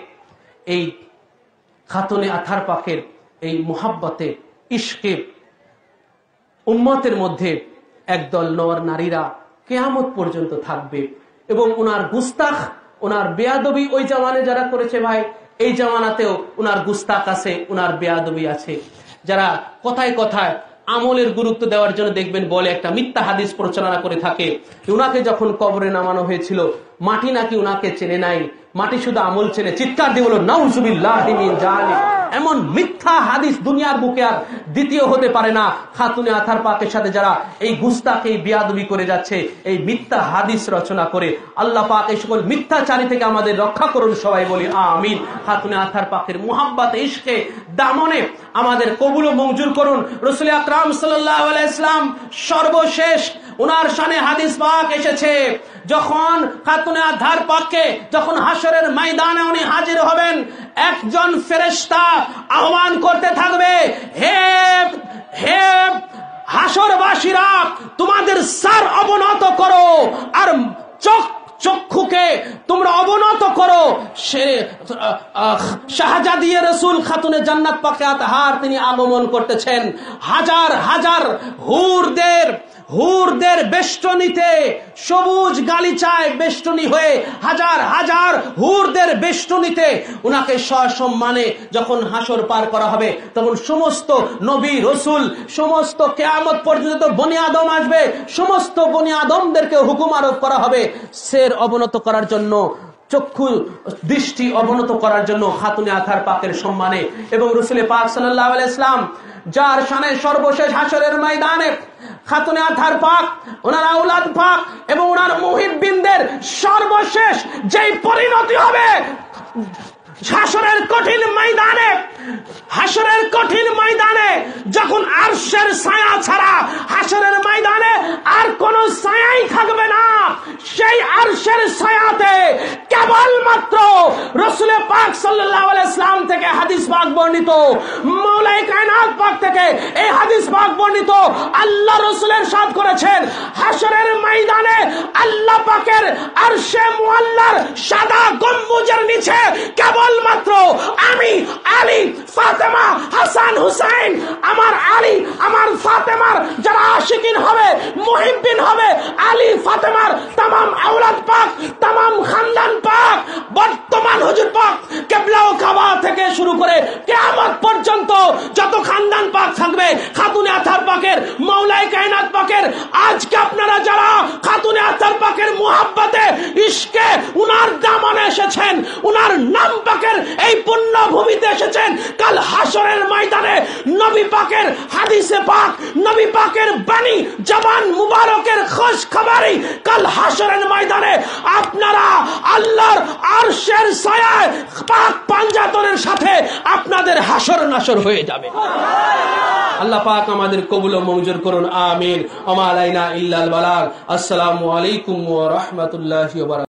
A: পাকের এই মুহাব্বতে, ইশকে উম্মতের মধ্যে একদল নর নারীরা কিয়ামত পর্যন্ত থাকবে, এবং উনার গুস্তাখ, উনার বেয়াদবি ওই জামানে যারা করেছে ভাই, এই জামানাতেও উনার গুস্তাখ আছে, উনার বেয়াদবি আছে। যারা কথায় কথায় আমলের গুরুত্ব দেওয়ার জন্য দেখবেন বলে একটা মিথ্যা হাদিস প্রচারণা করে থাকে, উনাকে যখন কবরে নামানো হয়েছিল মাটি নাকি উনাকে চেনে নাই, মাটি শুধু আমল চেনে। চিৎকার দিয়ে বলো নাউজুবিল্লাহি মিন যালিক। এমন মিথ্যা হাদিস দুনিয়ার বুকে আর দ্বিতীয় হতে পারে না। খাতুনে আতহার পাকের সাথে যারা এই গুস্তাখি, এই বেয়াদবি করে যাচ্ছে, এই মিথ্যা হাদিস রচনা করে, আল্লাহ পাক এই সকল মিথ্যাচারী থেকে আমাদের রক্ষা করুন, সবাই বলি আমিন। খাতুনে আতহার পাকের মুহাব্বত, ইশকে, দামনে আমাদের কবুল ও মঞ্জুর করুন। রাসূল আকরাম সাল্লাল্লাহু আলাইহি ওয়াসাল্লাম সর্বশেষ উনার শানে হাদিস পাক এসেছে, যখন খাতুনে আতহার পাককে যখন হাসরের ময়দানে উনি হাজির হবেন, একজন ফেরেশতা আহ্বান করতে থাকবে, হে হে হাসরবাসীরা, তোমাদের সর অবনত করো আর চক্ষুকে তোমরা অবনত করো। শাহজাদি রসুল খাতুনে জান্নাত পাকে আতহার তিনি আগমন করতেছেন। হাজার হাজার হুরদের বেষ্টনীতে, সবুজ গালিচায় বেষ্টনী হয়ে হাজার হাজার হুরদের বেষ্টনীতে উনাকে সসম্মানে যখন হাসর পার করা হবে, তখন সমস্ত নবী রসুল, সমস্ত কিয়ামত পর্যন্ত বনি আদম আসবে, সমস্ত বনি আদমদেরকে হুকুম আরোপ করা হবে সের অবনত করার জন্য, চক্ষু দৃষ্টি অবনত করার জন্য খাতুনে আতহার পাকের সম্মানে। এবং রাসূল পাক সাল্লাল্লাহু আলাইহি ওয়াসাল্লাম যার শানে সর্বশেষ হাসরের ময়দানে খাতুনে আতহার পাক, ওনার আওলাদ পাক এবং ওনার মুহিব্বিনদের সর্বশেষ যেই পরিণতি হবে হাসরের কঠিন ময়দানে, যখন আরশের ছায়া ছাড়া হাসরের ময়দানে আর কোন ছায়াই থাকবে না, সেই আরশের ছায়াতে কেবলমাত্র রাসূল পাক সাল্লাল্লাহু আলাইহি ওয়াসাল্লাম থেকে হাদিস পাক বর্ণিত, মাওলাই কায়নাত পাক থেকে এই হাদিস পাক বর্ণিত,
D: আল্লাহ রাসূল ইরশাদ করেছেন, হাশরের ময়দানে আল্লাহ পাকের আরশে মুআল্লার সাদা গম্বুজের নিচে কেবলমাত্র আমি, আলী, ফাতেমা, হাসান, হুসাইন, আমার আলী, আমার ফাতেমার যারা আশিকিন হবে, মুহিব্বিন হবে, আলী ফাতেমার তামাম আওলাদ পাক, তামাম খানদান পাক, বর্তমান হুজুর পাক কিবলা ও কাবা থেকে শুরু করে কিয়ামত পর্যন্ত যত খানদান পাক থাকবে, খাতুনে আতহার পাকের, মাওলায়ে কায়নাত পাকের, আজকে আপনারা যারা খাতুনে আতহার পাকের মুহাব্বতে ইশকে উনার দামনে এসেছেন, উনার নাম পাকের এই পুণ্য ভূমিতে এসেছেন, কাল হাশরের ময়দানে নবী পাকের হাদিসে পাক, নবী পাকের বাণী জবান মুবারকের খোঁজ খবরই কাল হাশরের ময়দানে আপনারা আল্লাহর আরশের ছায়ায় পাক পাঞ্জাতনের সাথে আপনাদের হাশর নাশর হয়ে যাবে। আল্লাহ পাক আমাদের কবুল ও মঞ্জুর করুন, আমিন। ওয়া মা আলাইনা ইল্লাল বালাগ। আসসালামু আলাইকুম ওয়া রাহমাতুল্লাহি ওয়া বারাকাতুহু।